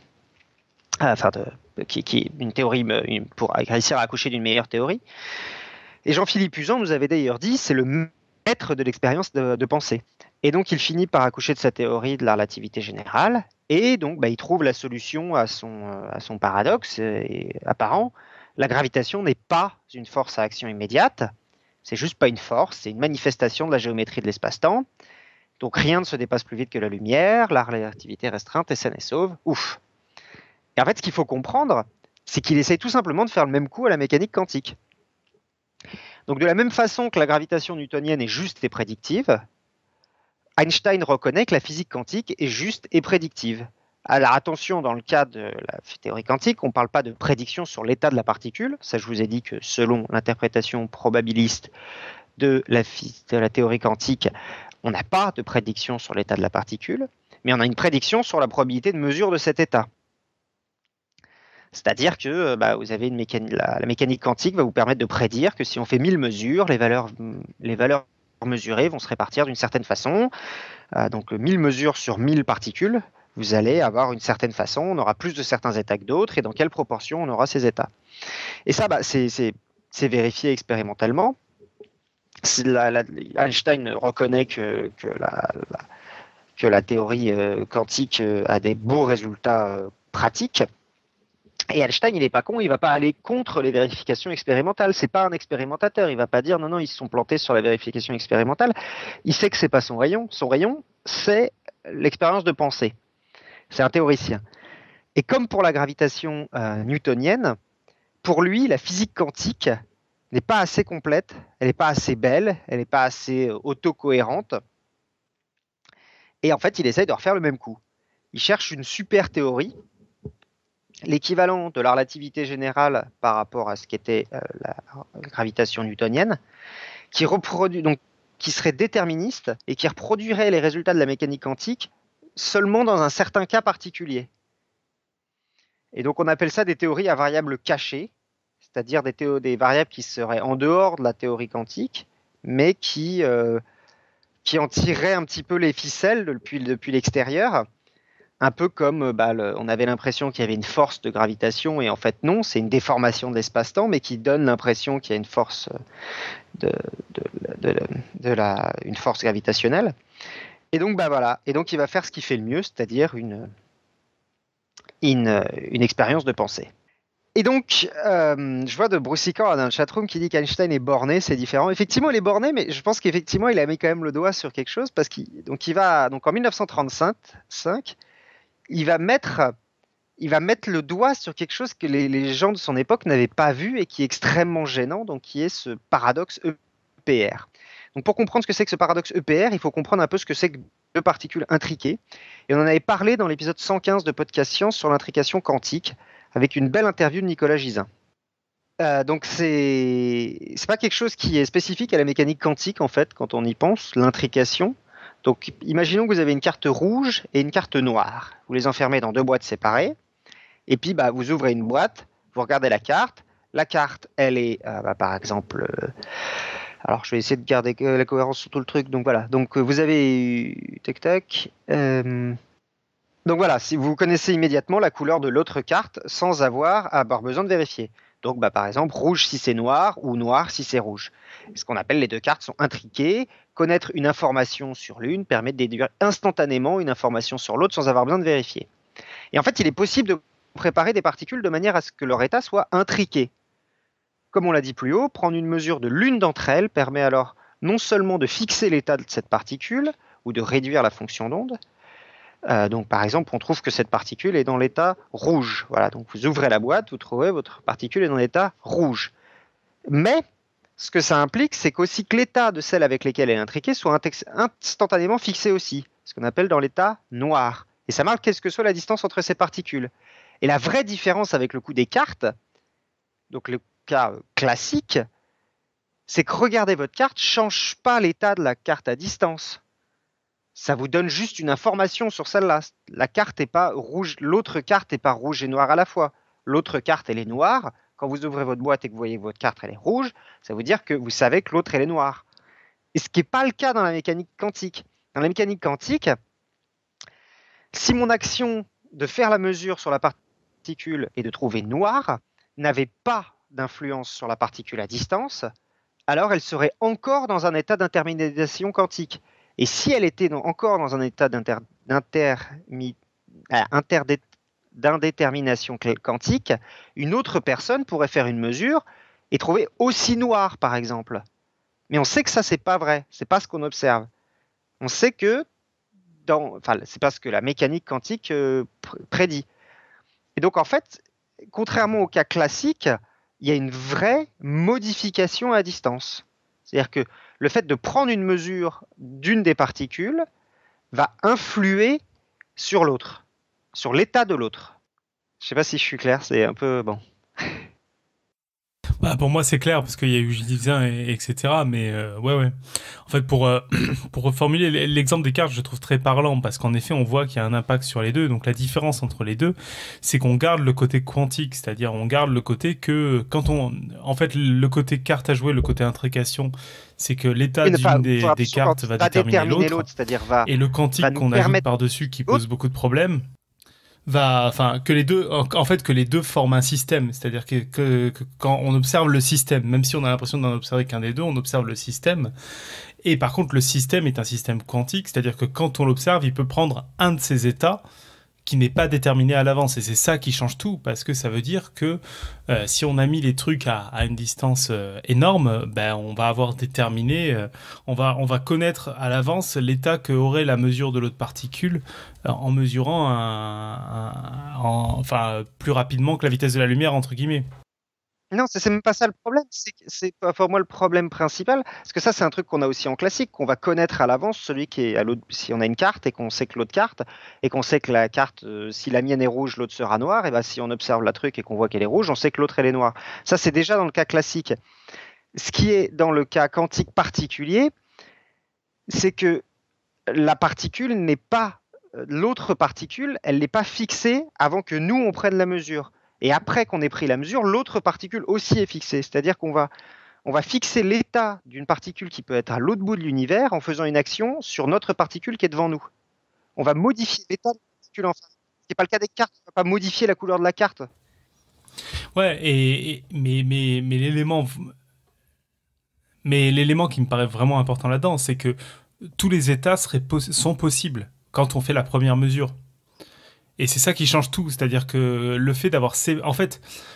une théorie, pour réussir à accoucher d'une meilleure théorie. Et Jean-Philippe Usan nous avait d'ailleurs dit, c'est le maître de l'expérience de pensée. Et donc, il finit par accoucher de sa théorie de la relativité générale, et donc, il trouve la solution à son paradoxe apparent. La gravitation n'est pas une force à action immédiate, c'est juste pas une force, c'est une manifestation de la géométrie de l'espace-temps. Donc rien ne se dépasse plus vite que la lumière, la relativité restreinte est saine et sauve. Ouf. Et en fait, ce qu'il faut comprendre, c'est qu'il essaye tout simplement de faire le même coup à la mécanique quantique. Donc de la même façon que la gravitation newtonienne est juste et prédictive, Einstein reconnaît que la physique quantique est juste et prédictive. Alors attention, dans le cas de la théorie quantique, on ne parle pas de prédiction sur l'état de la particule. Ça, je vous ai dit que selon l'interprétation probabiliste de la théorie quantique, on n'a pas de prédiction sur l'état de la particule, mais on a une prédiction sur la probabilité de mesure de cet état. C'est-à-dire que vous avez la mécanique quantique va vous permettre de prédire que si on fait 1000 mesures, les valeurs mesurées vont se répartir d'une certaine façon. Donc 1000 mesures sur 1000 particules, vous allez avoir une certaine façon, on aura plus de certains états que d'autres, et dans quelle proportion on aura ces états. Et ça, c'est vérifié expérimentalement. Einstein reconnaît que la théorie quantique a des beaux résultats pratiques. Et Einstein, il n'est pas con, il ne va pas aller contre les vérifications expérimentales. C'est pas un expérimentateur, il ne va pas dire non, ils se sont plantés sur la vérification expérimentale. Il sait que c'est pas son rayon. Son rayon, c'est l'expérience de pensée. C'est un théoricien. Et comme pour la gravitation newtonienne, pour lui, la physique quantique n'est pas assez complète, elle n'est pas assez belle, elle n'est pas assez autocohérente. Et en fait, il essaye de refaire le même coup. Il cherche une super théorie, l'équivalent de la relativité générale par rapport à ce qu'était la gravitation newtonienne, qui serait déterministe et qui reproduirait les résultats de la mécanique quantique seulement dans un certain cas particulier. Et donc on appelle ça des théories à variables cachées, c'est-à-dire des variables qui seraient en dehors de la théorie quantique, mais qui en tireraient un petit peu les ficelles depuis l'extérieur. Un peu comme on avait l'impression qu'il y avait une force de gravitation, et en fait non, c'est une déformation de l'espace-temps, mais qui donne l'impression qu'il y a une force, une force gravitationnelle. Et donc voilà. Et donc il va faire ce qu'il fait le mieux, c'est-à-dire une expérience de pensée. Et donc, je vois de Broussicor dans le chatroom qui dit qu'Einstein est borné, c'est différent. Effectivement, il est borné, mais je pense qu'effectivement, il a mis quand même le doigt sur quelque chose, parce donc en 1935, il va mettre le doigt sur quelque chose que les gens de son époque n'avaient pas vu et qui est extrêmement gênant, donc qui est ce paradoxe EPR. Donc pour comprendre ce que c'est que ce paradoxe EPR, il faut comprendre un peu ce que c'est que deux particules intriquées. Et on en avait parlé dans l'épisode 115 de Podcast Science sur l'intrication quantique, avec une belle interview de Nicolas Gisin. Donc c'est pas quelque chose qui est spécifique à la mécanique quantique, en fait, quand on y pense, l'intrication. Donc imaginons que vous avez une carte rouge et une carte noire. Vous les enfermez dans deux boîtes séparées, et puis vous ouvrez une boîte, vous regardez la carte. La carte, elle est, par exemple... alors, je vais essayer de garder la cohérence sur tout le truc. Donc voilà. Donc vous avez tac. Donc voilà, si vous connaissez immédiatement la couleur de l'autre carte sans avoir besoin de vérifier. Donc par exemple, rouge si c'est noir ou noir si c'est rouge. Ce qu'on appelle les deux cartes sont intriquées. Connaître une information sur l'une permet de déduire instantanément une information sur l'autre sans avoir besoin de vérifier. Et en fait, il est possible de préparer des particules de manière à ce que leur état soit intriqué. Comme on l'a dit plus haut, prendre une mesure de l'une d'entre elles permet alors non seulement de fixer l'état de cette particule ou de réduire la fonction d'onde. Donc par exemple, on trouve que cette particule est dans l'état rouge. Voilà, donc vous ouvrez la boîte, vous trouvez votre particule est dans l'état rouge. Mais ce que ça implique, c'est qu'aussi que l'état de celle avec lesquelles elle est intriquée soit instantanément fixé aussi, ce qu'on appelle dans l'état noir. Et ça marque quelle que soit la distance entre ces particules. Et la vraie différence avec le coup des cartes, donc le cas classique, c'est que regarder votre carte ne change pas l'état de la carte à distance. Ça vous donne juste une information sur celle-là. La carte n'est pas rouge, l'autre carte n'est pas rouge et noire à la fois. L'autre carte, elle est noire. Quand vous ouvrez votre boîte et que vous voyez que votre carte, elle est rouge, ça veut dire que vous savez que l'autre, elle est noire. Et ce qui n'est pas le cas dans la mécanique quantique. Dans la mécanique quantique, si mon action de faire la mesure sur la particule et de trouver noire n'avait pas d'influence sur la particule à distance, alors elle serait encore dans un état d'intermédiation quantique. Et si elle était encore dans un état d'indétermination quantique, une autre personne pourrait faire une mesure et trouver aussi noir, par exemple. Mais on sait que ça, c'est pas vrai. C'est pas ce qu'on observe. On sait que enfin, c'est pas ce que la mécanique quantique prédit. Et donc, en fait, contrairement au cas classique, il y a une vraie modification à distance. C'est-à-dire que le fait de prendre une mesure d'une des particules va influer sur l'autre, sur l'état de l'autre. Je sais pas si je suis clair, c'est un peu bon. Bah, pour moi, c'est clair parce qu'il y a eu J10 etc. Mais ouais. En fait, pour reformuler l'exemple des cartes, je trouve très parlant parce qu'en effet, on voit qu'il y a un impact sur les deux. Donc la différence entre les deux, c'est qu'on garde le côté quantique, c'est-à-dire on garde le côté que en fait, le côté carte à jouer, le côté intrication, c'est que l'état d'une des cartes va déterminer l'autre, c'est-à-dire et le quantique qu'on ajoute par-dessus qui pose beaucoup de problèmes. Que les deux forment un système, c'est-à-dire que quand on observe le système, même si on a l'impression d'en observer qu'un des deux, on observe le système. Et par contre, le système est un système quantique, c'est-à-dire que quand on l'observe, il peut prendre un de ces états qui n'est pas déterminé à l'avance. Et c'est ça qui change tout, parce que ça veut dire que si on a mis les trucs à une distance énorme, ben on va avoir déterminé, on va connaître à l'avance l'état que aurait la mesure de l'autre particule en mesurant enfin plus rapidement que la vitesse de la lumière, entre guillemets. Non, c'est même pas ça le problème. C'est pas pour moi le problème principal. Parce que ça, c'est un truc qu'on a aussi en classique, qu'on va connaître à l'avance, celui qui est à l'autre. Si on a une carte et qu'on sait que l'autre carte, et qu'on sait que la carte, si la mienne est rouge, l'autre sera noire, et ben si on observe la truc et qu'on voit qu'elle est rouge, on sait que l'autre elle est noire. Ça, c'est déjà dans le cas classique. Ce qui est dans le cas quantique particulier, c'est que la particule n'est pas. L'autre particule, elle n'est pas fixée avant que nous, on prenne la mesure. Et après qu'on ait pris la mesure, l'autre particule aussi est fixée. C'est-à-dire qu'on va fixer l'état d'une particule qui peut être à l'autre bout de l'univers en faisant une action sur notre particule qui est devant nous. On va modifier l'état de la particule en face. Ce n'est pas le cas des cartes. On ne va pas modifier la couleur de la carte. Ouais, mais l'élément qui me paraît vraiment important là-dedans, c'est que tous les états sont possibles quand on fait la première mesure. Et c'est ça qui change tout, c'est-à-dire que le fait d'avoir... En fait,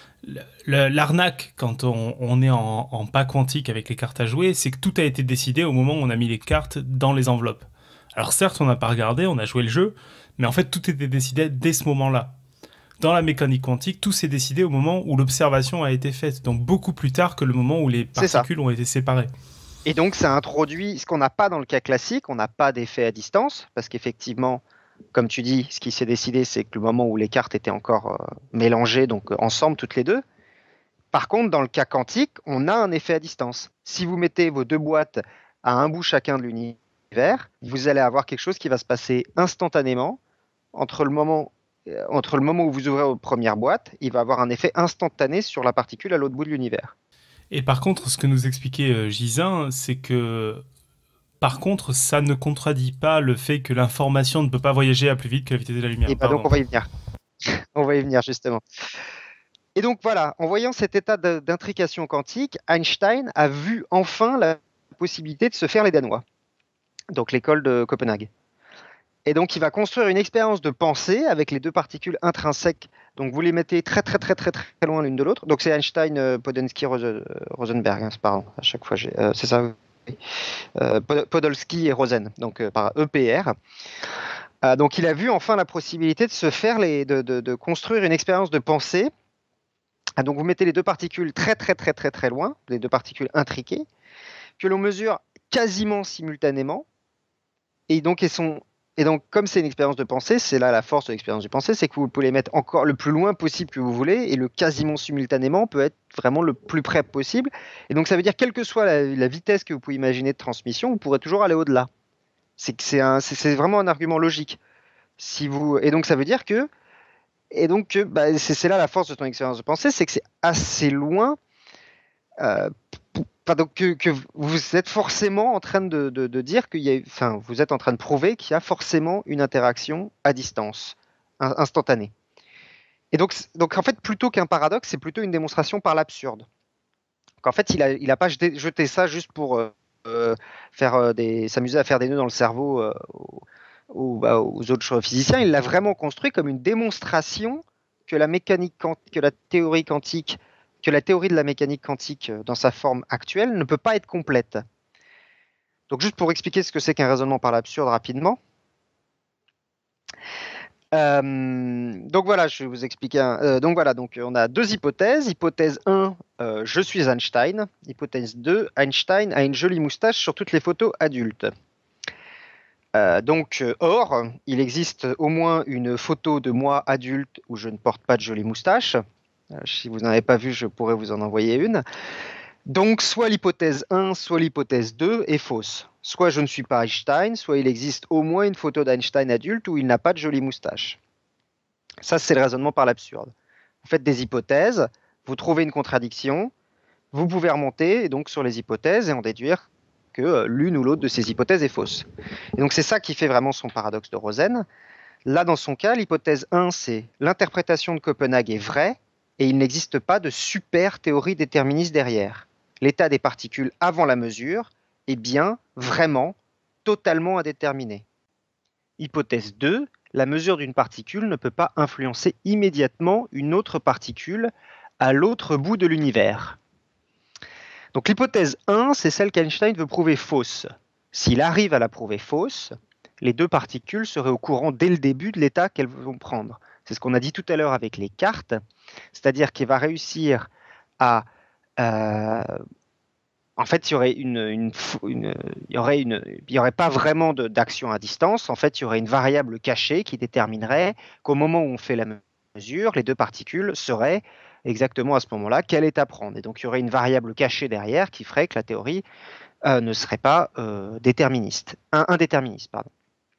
l'arnaque, quand on est en pas quantique avec les cartes à jouer, c'est que tout a été décidé au moment où on a mis les cartes dans les enveloppes. Alors certes, on n'a pas regardé, on a joué le jeu, mais en fait, tout était décidé dès ce moment-là. Dans la mécanique quantique, tout s'est décidé au moment où l'observation a été faite, donc beaucoup plus tard que le moment où les particules ont été séparées. Et donc, ça introduit ce qu'on n'a pas dans le cas classique, on n'a pas d'effet à distance, parce qu'effectivement, comme tu dis, ce qui s'est décidé, c'est que le moment où les cartes étaient encore mélangées, donc ensemble toutes les deux. Par contre, dans le cas quantique, on a un effet à distance. Si vous mettez vos deux boîtes à un bout chacun de l'univers, vous allez avoir quelque chose qui va se passer instantanément entre le moment où vous ouvrez votre première boîte, il va avoir un effet instantané sur la particule à l'autre bout de l'univers. Et par contre, ce que nous expliquait Gisin, c'est que par contre, ça ne contredit pas le fait que l'information ne peut pas voyager à plus vite que la vitesse de la lumière. Et donc on va y venir. On va y venir justement. Et donc voilà, en voyant cet état d'intrication quantique, Einstein a vu enfin la possibilité de se faire les Danois, donc l'école de Copenhague. Et donc il va construire une expérience de pensée avec les deux particules intrinsèques. Donc vous les mettez très très très très très loin l'une de l'autre. Donc c'est Einstein, Podolsky, Rosenberg. Hein, pardon, à chaque fois c'est ça. Podolsky et Rosen, donc par EPR. Donc il a vu enfin la possibilité de se faire de construire une expérience de pensée. Donc vous mettez les deux particules très très très très très loin, les deux particules intriquées, que l'on mesure quasiment simultanément. Et donc comme c'est une expérience de pensée, c'est là la force de l'expérience de pensée, c'est que vous pouvez les mettre encore le plus loin possible que vous voulez, et le quasiment simultanément peut être vraiment le plus près possible. Et donc ça veut dire, quelle que soit la vitesse que vous pouvez imaginer de transmission, vous pourrez toujours aller au-delà. C'est vraiment un argument logique. Et donc ça veut dire que c'est là la force de ton expérience de pensée, c'est que c'est assez loin. Donc que vous êtes forcément en train de dire vous êtes en train de prouver qu'il y a forcément une interaction à distance, instantanée. Et donc en fait, plutôt qu'un paradoxe, c'est plutôt une démonstration par l'absurde. Donc en fait, il a pas jeté ça juste pour s'amuser à faire des nœuds dans le cerveau aux autres physiciens. Il l'a vraiment construit comme une démonstration que la théorie quantique, que la théorie de la mécanique quantique dans sa forme actuelle ne peut pas être complète. Donc juste pour expliquer ce que c'est qu'un raisonnement par l'absurde rapidement, Donc voilà, je vais vous expliquer. Donc voilà, donc on a deux hypothèses. Hypothèse 1, je suis Einstein. Hypothèse 2, Einstein a une jolie moustache sur toutes les photos adultes. Or, il existe au moins une photo de moi adulte où je ne porte pas de jolie moustache. Si vous n'en avez pas vu, je pourrais vous en envoyer une. Donc, soit l'hypothèse 1, soit l'hypothèse 2 est fausse. Soit je ne suis pas Einstein, soit il existe au moins une photo d'Einstein adulte où il n'a pas de jolie moustache. Ça, c'est le raisonnement par l'absurde. Vous faites des hypothèses, vous trouvez une contradiction, vous pouvez remonter donc sur les hypothèses et en déduire que l'une ou l'autre de ces hypothèses est fausse. Et donc c'est ça qui fait vraiment son paradoxe de Rosen. Là, dans son cas, l'hypothèse 1, c'est l'interprétation de Copenhague est vraie et il n'existe pas de super théorie déterministe derrière. L'état des particules avant la mesure est bien, vraiment, totalement indéterminé. Hypothèse 2, la mesure d'une particule ne peut pas influencer immédiatement une autre particule à l'autre bout de l'univers. Donc l'hypothèse 1, c'est celle qu'Einstein veut prouver fausse. S'il arrive à la prouver fausse, les deux particules seraient au courant dès le début de l'état qu'elles vont prendre. C'est ce qu'on a dit tout à l'heure avec les cartes, c'est-à-dire qu'il va réussir à... en fait, il y aurait pas vraiment d'action à distance. En fait, il y aurait une variable cachée qui déterminerait qu'au moment où on fait la mesure, les deux particules seraient exactement à ce moment-là quel état prendre. Et donc, il y aurait une variable cachée derrière qui ferait que la théorie ne serait pas indéterministe. Pardon.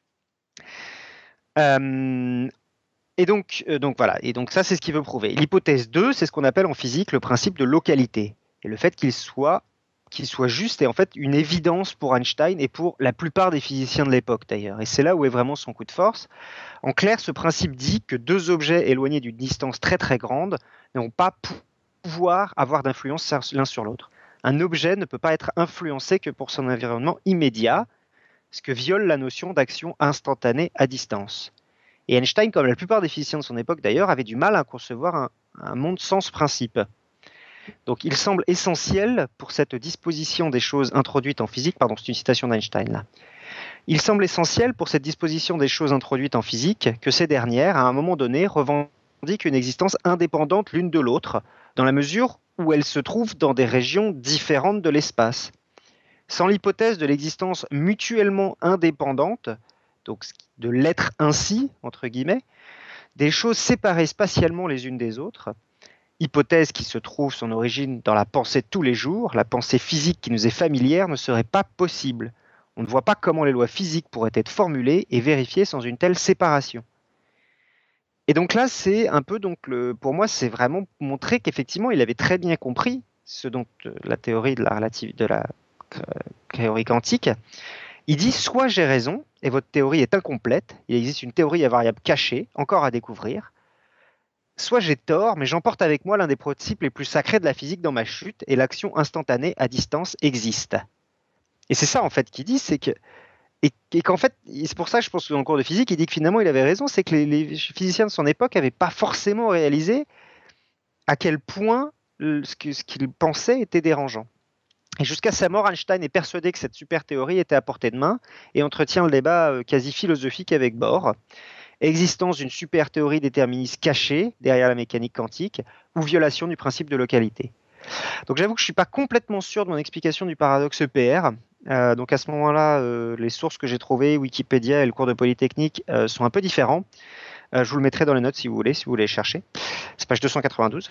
Et donc voilà. Et donc ça, c'est ce qu'il veut prouver. L'hypothèse 2, c'est ce qu'on appelle en physique le principe de localité. Et le fait qu'il soit juste est en fait une évidence pour Einstein et pour la plupart des physiciens de l'époque d'ailleurs. Et c'est là où est vraiment son coup de force. En clair, ce principe dit que deux objets éloignés d'une distance très très grande n'ont pas pouvoir avoir d'influence l'un sur l'autre. Un objet ne peut pas être influencé que pour son environnement immédiat, ce que viole la notion d'action instantanée à distance. Et Einstein, comme la plupart des physiciens de son époque d'ailleurs, avait du mal à concevoir un monde sans ce principe. Donc il semble essentiel pour cette disposition des choses introduites en physique, pardon, c'est une citation d'Einstein là. Il semble essentiel pour cette disposition des choses introduites en physique que ces dernières, à un moment donné, revendiquent une existence indépendante l'une de l'autre, dans la mesure où elles se trouvent dans des régions différentes de l'espace. Sans l'hypothèse de l'existence mutuellement indépendante, donc de l'être ainsi, entre guillemets, des choses séparées spatialement les unes des autres, hypothèse qui se trouve son origine dans la pensée de tous les jours, la pensée physique qui nous est familière, ne serait pas possible. On ne voit pas comment les lois physiques pourraient être formulées et vérifiées sans une telle séparation. Et donc là, c'est un peu, pour moi, c'est vraiment montrer qu'effectivement, il avait très bien compris ce dont la théorie de la théorie quantique. Il dit, soit j'ai raison, et votre théorie est incomplète, il existe une théorie à variable cachée, encore à découvrir, soit j'ai tort, mais j'emporte avec moi l'un des principes les plus sacrés de la physique dans ma chute, et l'action instantanée à distance existe. Et c'est ça, en fait, qu'il dit, c'est que et qu'en fait, c'est pour ça que je pense que dans le cours de physique, il dit que finalement, il avait raison, c'est que les physiciens de son époque n'avaient pas forcément réalisé à quel point ce qu'ils pensaient était dérangeant. Et jusqu'à sa mort, Einstein est persuadé que cette super théorie était à portée de main et entretient le débat quasi philosophique avec Bohr. Existence d'une super théorie déterministe cachée derrière la mécanique quantique ou violation du principe de localité. Donc j'avoue que je ne suis pas complètement sûr de mon explication du paradoxe EPR. Donc à ce moment-là, les sources que j'ai trouvées, Wikipédia et le cours de Polytechnique, sont un peu différents. Je vous le mettrai dans les notes si vous voulez les chercher. C'est page 292.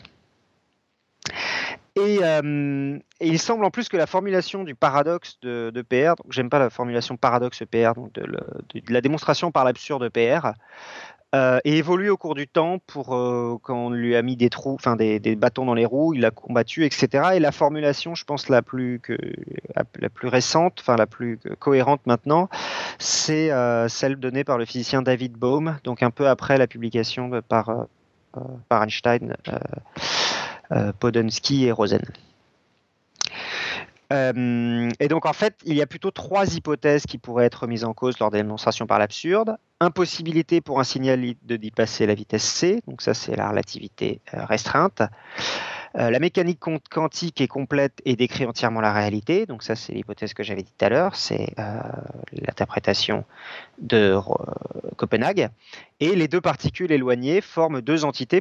Et il semble en plus que la formulation du paradoxe de PR, donc j'aime pas la formulation paradoxe PR, donc de la démonstration par l'absurde de PR, et évolué au cours du temps pour quand on lui a mis des trous, enfin des bâtons dans les roues, il a combattu, etc. Et la formulation, je pense la plus récente, enfin la plus cohérente maintenant, c'est celle donnée par le physicien David Bohm, donc un peu après la publication par Einstein, Podolsky et Rosen. Et donc en fait, il y a plutôt trois hypothèses qui pourraient être mises en cause lors des démonstrations par l'absurde. Impossibilité pour un signal de dépasser la vitesse c, donc ça c'est la relativité restreinte. La mécanique quantique est complète et décrit entièrement la réalité. Donc ça, c'est l'hypothèse que j'avais dit tout à l'heure. C'est l'interprétation de Copenhague. Et les deux particules éloignées forment deux entités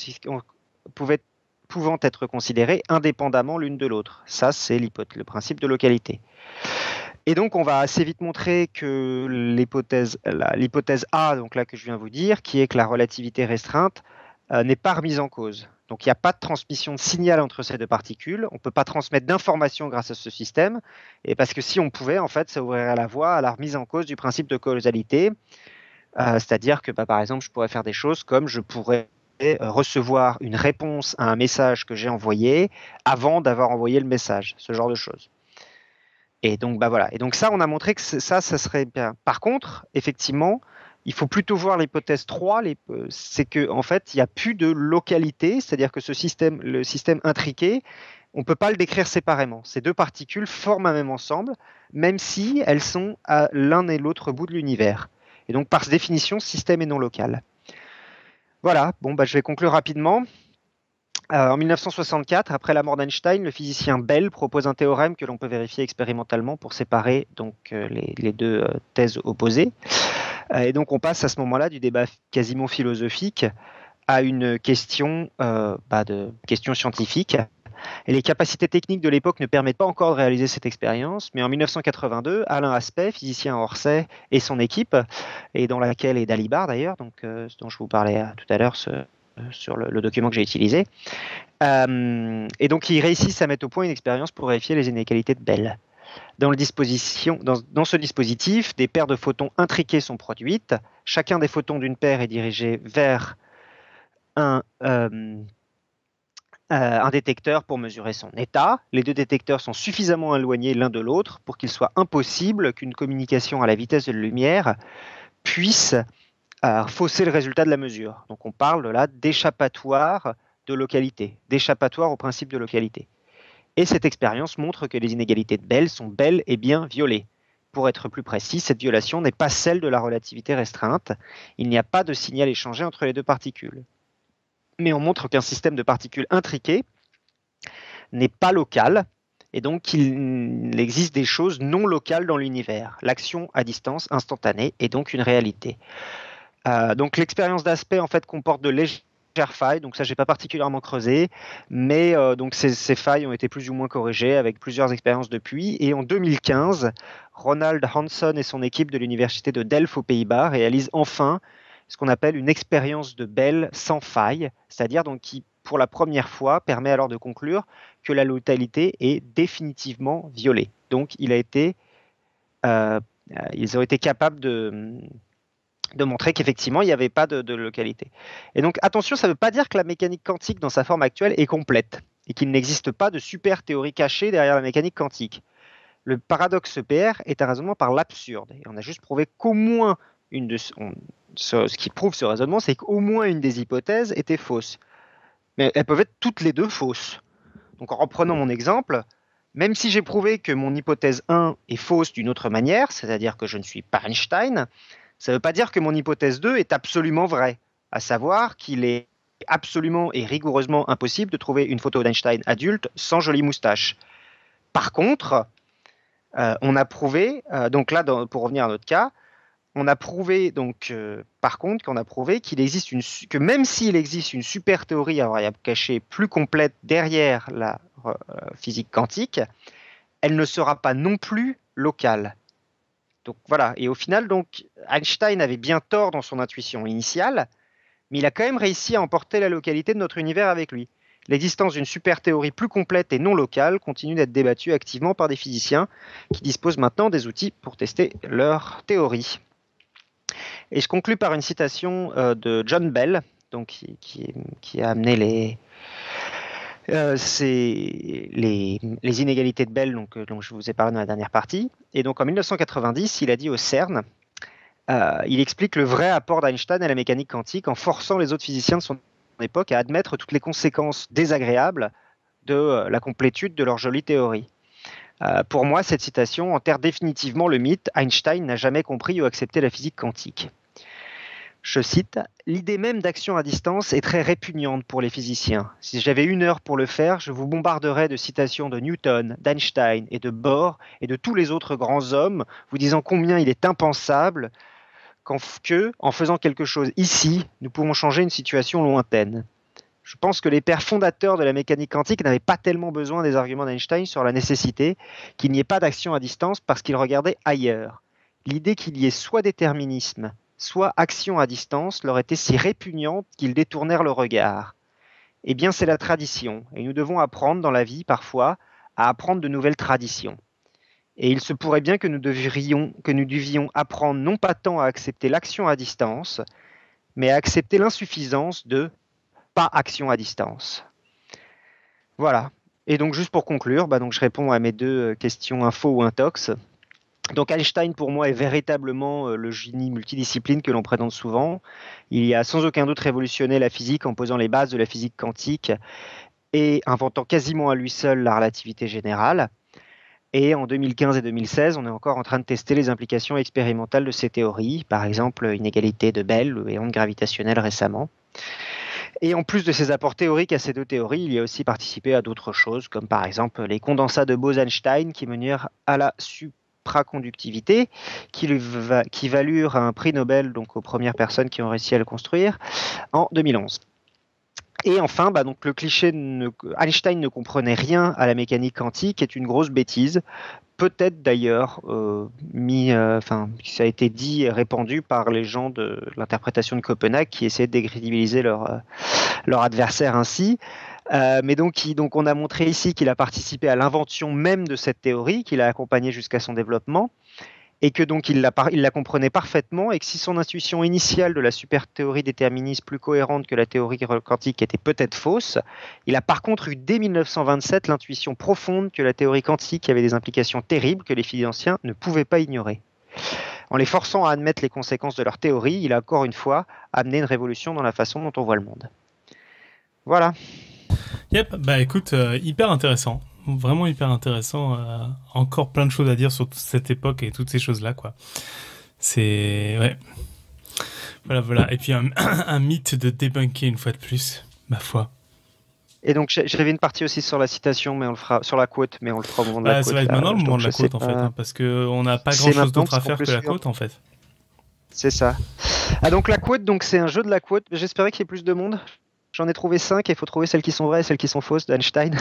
pouvant être considérées indépendamment l'une de l'autre. Ça, c'est le principe de localité. Et donc, on va assez vite montrer que l'hypothèse A, donc là que je viens de vous dire, qui est que la relativité restreinte n'est pas remise en cause. Donc, il n'y a pas de transmission de signal entre ces deux particules. On ne peut pas transmettre d'informations grâce à ce système. Et parce que si on pouvait, en fait, ça ouvrirait la voie à la remise en cause du principe de causalité. C'est-à-dire que, par exemple, je pourrais faire des choses comme je pourrais recevoir une réponse à un message que j'ai envoyé avant d'avoir envoyé le message. Ce genre de choses. Et donc, voilà. Et donc ça, on a montré que ça serait bien. Par contre, effectivement, il faut plutôt voir l'hypothèse 3, c'est qu'en fait, il n'y a plus de localité, c'est-à-dire que le système intriqué, on ne peut pas le décrire séparément. Ces deux particules forment un même ensemble, même si elles sont à l'un et l'autre bout de l'univers. Et donc, par définition, ce système est non local. Voilà, je vais conclure rapidement. En 1964, après la mort d'Einstein, le physicien Bell propose un théorème que l'on peut vérifier expérimentalement pour séparer donc, les deux thèses opposées. Et donc on passe à ce moment-là du débat quasiment philosophique à une question, question scientifique. Et les capacités techniques de l'époque ne permettent pas encore de réaliser cette expérience, mais en 1982, Alain Aspect, physicien à Orsay, et son équipe, et dans laquelle est Dalibard d'ailleurs, dont je vous parlais tout à l'heure, sur le document que j'ai utilisé. Et donc, ils réussissent à mettre au point une expérience pour vérifier les inégalités de Bell. Dans ce dispositif, des paires de photons intriqués sont produites. Chacun des photons d'une paire est dirigé vers un détecteur pour mesurer son état. Les deux détecteurs sont suffisamment éloignés l'un de l'autre pour qu'il soit impossible qu'une communication à la vitesse de la lumière puisse fausser le résultat de la mesure. Donc on parle là d'échappatoire de localité, d'échappatoire au principe de localité. Et cette expérience montre que les inégalités de Bell sont bel et bien violées. Pour être plus précis, cette violation n'est pas celle de la relativité restreinte. Il n'y a pas de signal échangé entre les deux particules. Mais on montre qu'un système de particules intriquées n'est pas local, et donc il existe des choses non locales dans l'univers. L'action à distance instantanée est donc une réalité. Donc l'expérience d'Aspect en fait comporte de légères failles, donc ça j'ai pas particulièrement creusé, mais donc ces failles ont été plus ou moins corrigées avec plusieurs expériences depuis. Et en 2015, Ronald Hanson et son équipe de l'université de Delft aux Pays-Bas réalisent enfin ce qu'on appelle une expérience de Bell sans faille, c'est-à-dire donc qui pour la première fois permet alors de conclure que la localité est définitivement violée. Donc ils ont été capables de montrer qu'effectivement, il n'y avait pas de localité. Et donc, attention, ça ne veut pas dire que la mécanique quantique, dans sa forme actuelle, est complète et qu'il n'existe pas de super théorie cachée derrière la mécanique quantique. Le paradoxe EPR est un raisonnement par l'absurde. Et on a juste prouvé qu'au moins ce qui prouve ce raisonnement, c'est qu'au moins une des hypothèses était fausse. Mais elles peuvent être toutes les deux fausses. Donc, en reprenant mon exemple, même si j'ai prouvé que mon hypothèse 1 est fausse d'une autre manière, c'est-à-dire que je ne suis pas Einstein, ça ne veut pas dire que mon hypothèse 2 est absolument vraie, à savoir qu'il est absolument et rigoureusement impossible de trouver une photo d'Einstein adulte sans jolie moustache. Par contre, on a prouvé, donc là, pour revenir à notre cas, on a prouvé par contre que même s'il existe une super théorie à variable cachée plus complète derrière la physique quantique, elle ne sera pas non plus locale. Donc voilà, et au final, donc, Einstein avait bien tort dans son intuition initiale, mais il a quand même réussi à emporter la localité de notre univers avec lui. L'existence d'une super théorie plus complète et non locale continue d'être débattue activement par des physiciens qui disposent maintenant des outils pour tester leur théorie. Et je conclus par une citation de John Bell, donc, qui a amené les inégalités de Bell dont je vous ai parlé dans la dernière partie. Et donc en 1990, il a dit au CERN, il explique le vrai apport d'Einstein à la mécanique quantique en forçant les autres physiciens de son époque à admettre toutes les conséquences désagréables de la complétude de leur jolie théorie. Pour moi, cette citation enterre définitivement le mythe « Einstein n'a jamais compris ou accepté la physique quantique ». Je cite, l'idée même d'action à distance est très répugnante pour les physiciens. Si j'avais 1 heure pour le faire, je vous bombarderais de citations de Newton, d'Einstein et de Bohr et de tous les autres grands hommes, vous disant combien il est impensable en faisant quelque chose ici, nous pouvons changer une situation lointaine. Je pense que les pères fondateurs de la mécanique quantique n'avaient pas tellement besoin des arguments d'Einstein sur la nécessité qu'il n'y ait pas d'action à distance parce qu'ils regardaient ailleurs. L'idée qu'il y ait soit déterminisme, soit action à distance leur était si répugnante qu'ils détournèrent le regard. Eh bien, c'est la tradition, et nous devons apprendre dans la vie, parfois, à apprendre de nouvelles traditions. Et il se pourrait bien que nous devions apprendre non pas tant à accepter l'action à distance, mais à accepter l'insuffisance de pas action à distance. Voilà. Et donc, juste pour conclure, donc je réponds à mes 2 questions info ou intox. Donc Einstein, pour moi, est véritablement le génie multidiscipline que l'on présente souvent. Il a sans aucun doute révolutionné la physique en posant les bases de la physique quantique et inventant quasiment à lui seul la relativité générale. Et en 2015 et 2016, on est encore en train de tester les implications expérimentales de ces théories, par exemple inégalité de Bell et ondes gravitationnelles récemment. Et en plus de ses apports théoriques à ces 2 théories, il y a aussi participé à d'autres choses, comme par exemple les condensats de Bose-Einstein qui menèrent à la supraconductivité, qui valurent un prix Nobel donc aux premières personnes qui ont réussi à le construire en 2011. Et enfin, donc le cliché Einstein ne comprenait rien à la mécanique quantique est une grosse bêtise. Peut-être d'ailleurs ça a été dit et répandu par les gens de l'interprétation de Copenhague qui essayaient de décrédibiliser leur adversaire ainsi. Mais donc on a montré ici qu'il a participé à l'invention même de cette théorie, qu'il a accompagnée jusqu'à son développement, et que donc il la comprenait parfaitement, et que si son intuition initiale de la super théorie déterministe plus cohérente que la théorie quantique était peut-être fausse, il a par contre eu dès 1927 l'intuition profonde que la théorie quantique avait des implications terribles que les physiciens ne pouvaient pas ignorer. En les forçant à admettre les conséquences de leur théorie, il a encore une fois amené une révolution dans la façon dont on voit le monde. Voilà. Yep, écoute, hyper intéressant. Vraiment hyper intéressant. Encore plein de choses à dire sur toute cette époque et toutes ces choses-là, quoi. C'est... Ouais. Voilà. Et puis un mythe de débunker une fois de plus, ma foi. Et donc j'avais une partie aussi sur la citation, mais on le fera sur la quote, mais on le fera au moment de la quote. Ça va être maintenant le moment de la quote, en fait, parce qu'on n'a pas grand-chose d'autre à faire que la quote, en fait. C'est ça. Donc la quote, c'est un jeu de la quote. J'espérais qu'il y ait plus de monde. J'en ai trouvé 5 et il faut trouver celles qui sont vraies et celles qui sont fausses d'Einstein.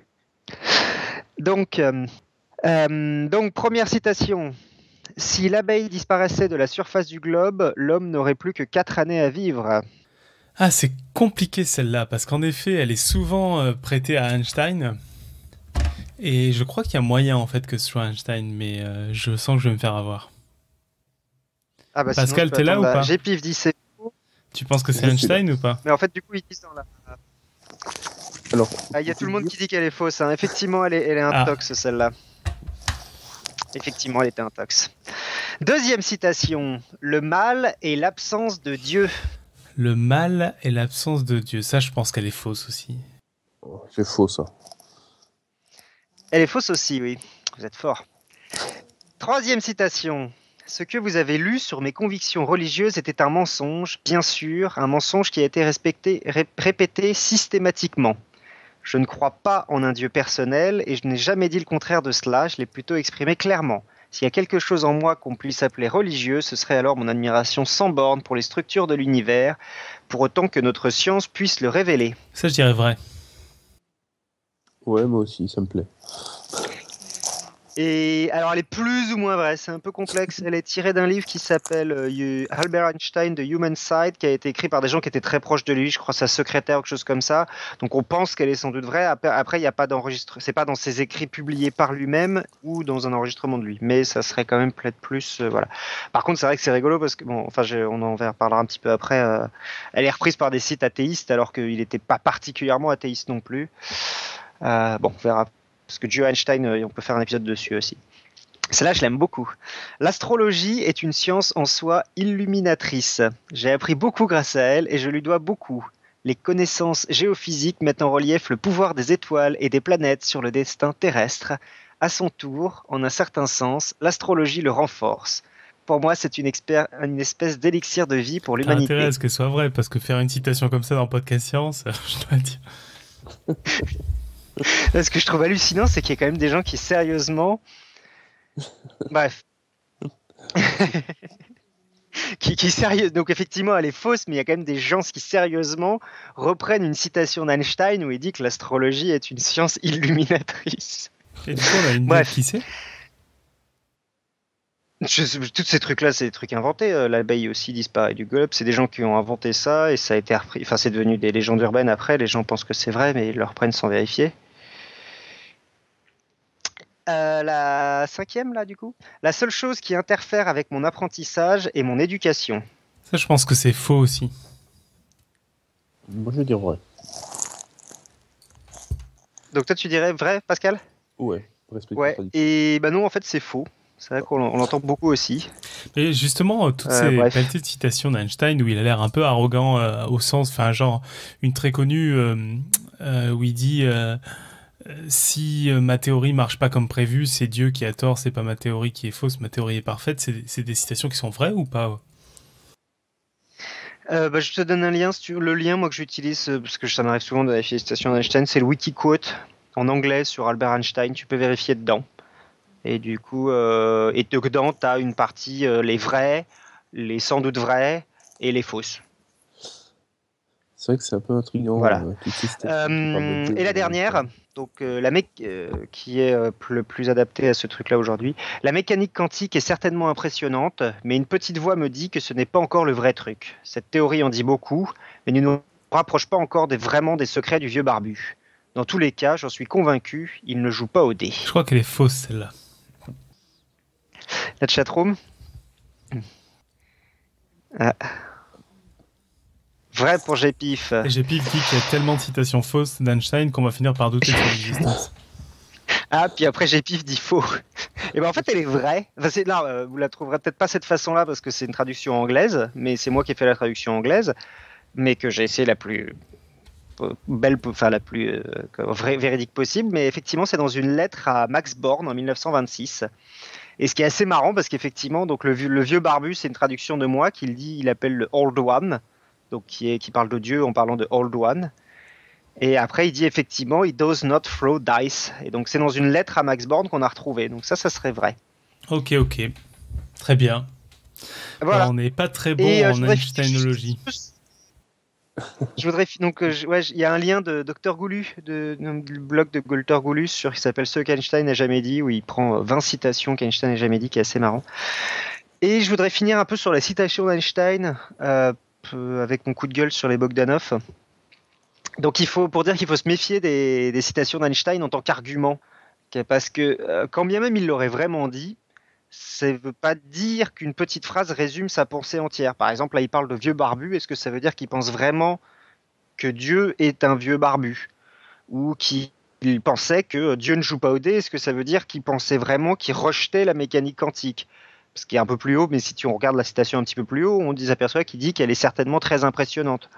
Donc, première citation. Si l'abeille disparaissait de la surface du globe, l'homme n'aurait plus que 4 années à vivre. Ah, c'est compliqué celle-là, parce qu'en effet, elle est souvent prêtée à Einstein. Et je crois qu'il y a moyen, en fait, que ce soit Einstein, mais je sens que je vais me faire avoir. Pascal, t'es là ou pas? J'ai pif dit c'est faux. Tu penses que c'est Einstein ou pas? Mais en fait, du coup, ils disent dans la... Alors, il y a tout le monde qui dit qu'elle est fausse. Hein. Effectivement, elle est intox, celle-là. Effectivement, elle était intox. Deuxième citation. Le mal est l'absence de Dieu. Le mal est l'absence de Dieu. Ça, je pense qu'elle est fausse aussi. C'est faux, ça. Elle est fausse aussi, oui. Vous êtes fort. Troisième citation. Ce que vous avez lu sur mes convictions religieuses était un mensonge, bien sûr, un mensonge qui a été répété systématiquement. Je ne crois pas en un Dieu personnel et je n'ai jamais dit le contraire de cela, je l'ai plutôt exprimé clairement. S'il y a quelque chose en moi qu'on puisse appeler religieux, ce serait alors mon admiration sans borne pour les structures de l'univers, pour autant que notre science puisse le révéler. Ça, je dirais vrai. Ouais, moi aussi, ça me plaît. Et alors, elle est plus ou moins vraie, c'est un peu complexe. Elle est tirée d'un livre qui s'appelle Albert Einstein, The Human Side, qui a été écrit par des gens qui étaient très proches de lui, je crois sa secrétaire ou quelque chose comme ça. Donc, on pense qu'elle est sans doute vraie. Après, il n'y a pas d'enregistrement, c'est pas dans ses écrits publiés par lui-même ou dans un enregistrement de lui. Mais ça serait quand même peut-être plus, voilà. Par contre, c'est vrai que c'est rigolo parce que, on en reparlera un petit peu après. Elle est reprise par des sites athéistes alors qu'il n'était pas particulièrement athéiste non plus. On verra. Parce que Dieu Einstein, on peut faire un épisode dessus aussi. Celle-là, je l'aime beaucoup. L'astrologie est une science en soi illuminatrice. J'ai appris beaucoup grâce à elle et je lui dois beaucoup. Les connaissances géophysiques mettent en relief le pouvoir des étoiles et des planètes sur le destin terrestre. À son tour, en un certain sens, l'astrologie le renforce. pour moi, c'est une espèce d'élixir de vie pour T'as l'humanité. intérêt à ce qu'elle soit vraie, parce que faire une citation comme ça dans Podcast Science, je dois dire. Ce que je trouve hallucinant, c'est qu'il y a quand même des gens qui sérieusement... Bref. qui sérieux... Donc effectivement, elle est fausse, mais il y a quand même des gens qui sérieusement reprennent une citation d'Einstein où il dit que l'astrologie est une science illuminatrice. Et du coup, on a une idée Bref. de qui c'est? Tous ces trucs-là, c'est des trucs inventés. L'abeille aussi disparaît du globe. C'est des gens qui ont inventé ça et ça a été repris. Enfin, c'est devenu des légendes urbaines après. Les gens pensent que c'est vrai, mais ils le reprennent sans vérifier. La cinquième, là, du coup. La seule chose qui interfère avec mon apprentissage est mon éducation. Ça, je pense que c'est faux aussi. Moi, je vais dire vrai. Donc toi, tu dirais vrai, Pascal? Ouais, respect Ouais. contradiction. Et bah non, en fait, c'est faux. C'est vrai qu'on l'entend beaucoup aussi. Et justement, toutes ces bref. petites citations d'Einstein où il a l'air un peu arrogant au sens, enfin, genre, une très connue où il dit si ma théorie marche pas comme prévu, c'est Dieu qui a tort, c'est pas ma théorie qui est fausse, ma théorie est parfaite. C'est des citations qui sont vraies ou pas? Bah, je te donne un lien. Si tu veux. Le lien, moi, que j'utilise, parce que ça m'arrive souvent de vérifier les citations d'Einstein, c'est le Wikiquote en anglais sur Albert Einstein. Tu peux vérifier dedans. Et du coup, dedans, tu as une partie les vrais, les sans doute vrais et les fausses. C'est vrai que c'est un peu intriguant. Voilà. Toutes ces citations qui parlent de Dieu, Et la dernière, donc la qui est le plus adaptée à ce truc-là aujourd'hui. La mécanique quantique est certainement impressionnante, mais une petite voix me dit que ce n'est pas encore le vrai truc. Cette théorie en dit beaucoup, mais ne nous rapproche pas encore vraiment des secrets du vieux barbu. Dans tous les cas, j'en suis convaincu, il ne joue pas au dé. Je crois qu'elle est fausse, celle-là. La chatroom. Ah. Vrai pour Gpif. Et j'ai pif dit qu'il y a tellement de citations fausses d'Einstein qu'on va finir par douter de son existence. Ah, puis après Gpif dit faux. Et ben en fait, elle est vraie. Enfin, là, vous la trouverez peut-être pas cette façon-là parce que c'est une traduction anglaise, mais c'est moi qui ai fait la traduction anglaise, mais que j'ai essayé la plus belle, enfin la plus véridique possible. Mais effectivement, c'est dans une lettre à Max Born en 1926. Et ce qui est assez marrant, parce qu'effectivement, donc le vieux barbu, c'est une traduction de moi qu'il dit, il appelle le Old One, donc qui parle de Dieu en parlant de Old One. Et après, il dit effectivement, he does not throw dice. Et donc, c'est dans une lettre à Max Born qu'on a retrouvé. Donc ça serait vrai. Ok. Très bien. Voilà. Alors, on n'est pas très bon en Einsteinologie. Je voudrais donc il y a un lien de Dr Goulu du blog de Dr Goulu qui s'appelle Ce qu'Einstein n'a jamais dit, où il prend 20 citations qu'Einstein n'a jamais dit, qui est assez marrant. Et je voudrais finir un peu sur la citation d'Einstein avec mon coup de gueule sur les Bogdanov. Donc pour dire qu'il faut se méfier des citations d'Einstein en tant qu'argument, parce que quand bien même il l'aurait vraiment dit, ça ne veut pas dire qu'une petite phrase résume sa pensée entière. Par exemple, là, il parle de vieux barbu. Est-ce que ça veut dire qu'il pense vraiment que Dieu est un vieux barbu? Ou qu'il pensait que Dieu ne joue pas au dé? Est-ce que ça veut dire qu'il pensait vraiment qu'il rejetait la mécanique quantique? Parce qu'il est un peu plus haut, mais si on regarde la citation un petit peu plus haut, on s'aperçoit qu'il dit qu'elle est certainement très impressionnante.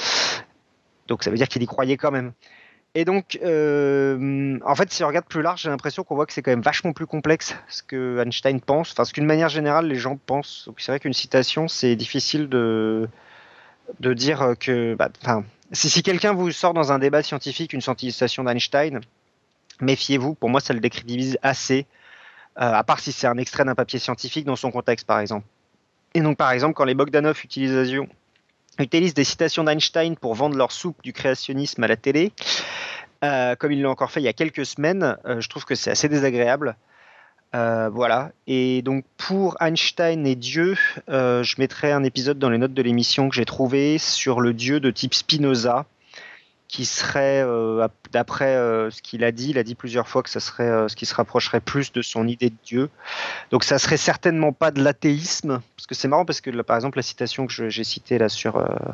Donc ça veut dire qu'il y croyait quand même. Et donc, en fait, si on regarde plus large, j'ai l'impression qu'on voit que c'est quand même vachement plus complexe ce que Einstein pense. Enfin, ce qu'une manière générale, les gens pensent. Donc, c'est vrai qu'une citation, c'est difficile de dire que... si quelqu'un vous sort dans un débat scientifique une citation d'Einstein, méfiez-vous. Pour moi, ça le décrédibilise assez. À part si c'est un extrait d'un papier scientifique dans son contexte, par exemple. Et donc, par exemple, quand les Bogdanov utilisent des citations d'Einstein pour vendre leur soupe du créationnisme à la télé, comme ils l'ont encore fait il y a quelques semaines, je trouve que c'est assez désagréable. Voilà. Et donc pour Einstein et Dieu, je mettrai un épisode dans les notes de l'émission que j'ai trouvé sur le Dieu de type Spinoza, qui serait, d'après ce qu'il a dit, il a dit plusieurs fois que ça serait ce qui se rapprocherait plus de son idée de Dieu. Donc ça serait certainement pas de l'athéisme, parce que c'est marrant parce que par exemple la citation que j'ai citée là sur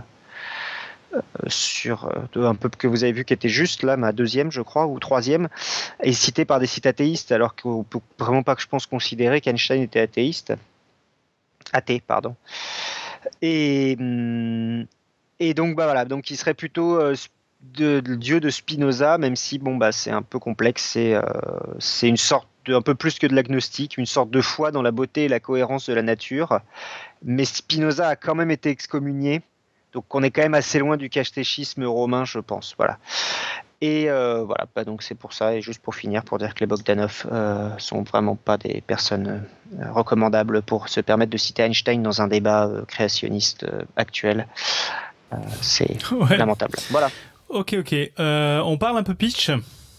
un peu que vous avez vu qui était juste là, ma deuxième je crois ou troisième, est citée par des sites athéistes, alors qu'on peut vraiment pas, que je pense, considérer qu'Einstein était athée, pardon. Et donc voilà, donc il serait plutôt de Dieu de Spinoza, même si c'est un peu complexe, c'est une sorte un peu plus que de l'agnostique, une sorte de foi dans la beauté et la cohérence de la nature. Mais Spinoza a quand même été excommunié, donc on est quand même assez loin du catéchisme romain, je pense. Voilà. Et voilà, donc c'est pour ça, et juste pour finir, pour dire que les Bogdanov sont vraiment pas des personnes recommandables pour se permettre de citer Einstein dans un débat créationniste actuel. C'est lamentable. Voilà. Ok. On parle un peu pitch.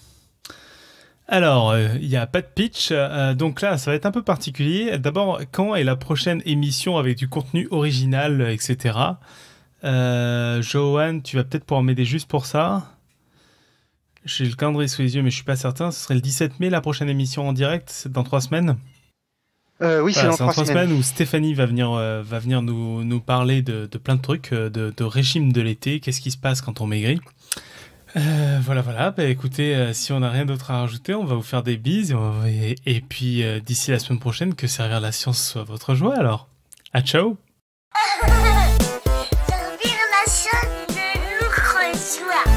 Alors, il n'y a pas de pitch, donc là, ça va être un peu particulier. D'abord, quand est la prochaine émission avec du contenu original, etc. Johan, tu vas peut-être pouvoir m'aider juste pour ça. J'ai le calendrier sous les yeux, mais je suis pas certain. Ce serait le 17 mai, la prochaine émission en direct. C'est dans 3 semaines. Oui, c'est dans 3 semaines où Stéphanie va venir nous parler de plein de trucs, de régime de l'été, qu'est-ce qui se passe quand on maigrit. Voilà. Bah, écoutez, si on n'a rien d'autre à rajouter, on va vous faire des bises. Et puis, d'ici la semaine prochaine, que servir la science soit votre joie, alors. À ciao. Servir la science de notre joie.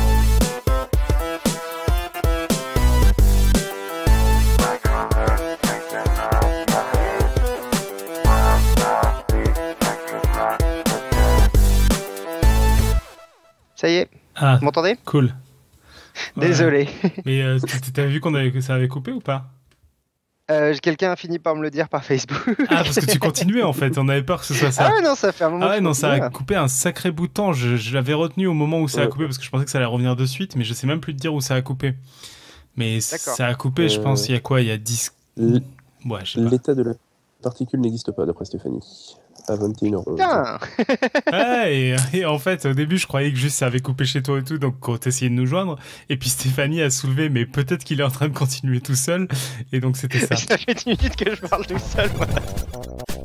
Ça y est, Ah, vous m'entendez? cool. Désolé. Mais t'as vu que ça avait coupé ou pas? Quelqu'un a fini par me le dire par Facebook. Ah, parce que tu continuais en fait, on avait peur que ce soit ça. Ah ouais, non, ça fait un moment. Ah ouais, que je non, ça a continue. coupé un sacré bout de temps. Je l'avais retenu au moment où ça a coupé parce que je pensais que ça allait revenir de suite, mais je sais même plus te dire où ça a coupé. Mais D'accord. ça a coupé, je pense, il y a quoi? Il y a 10... Ouais, je sais pas. L'état de la particule n'existe pas, d'après Stéphanie. À 21h11. Putain. Ouais, et en fait, au début, je croyais que juste ça avait coupé chez toi et tout, donc quand t'essayais de nous joindre, et puis Stéphanie a soulevé, mais peut-être qu'il est en train de continuer tout seul, et donc c'était ça. Ça fait 10 minutes que je parle tout seul. Voilà.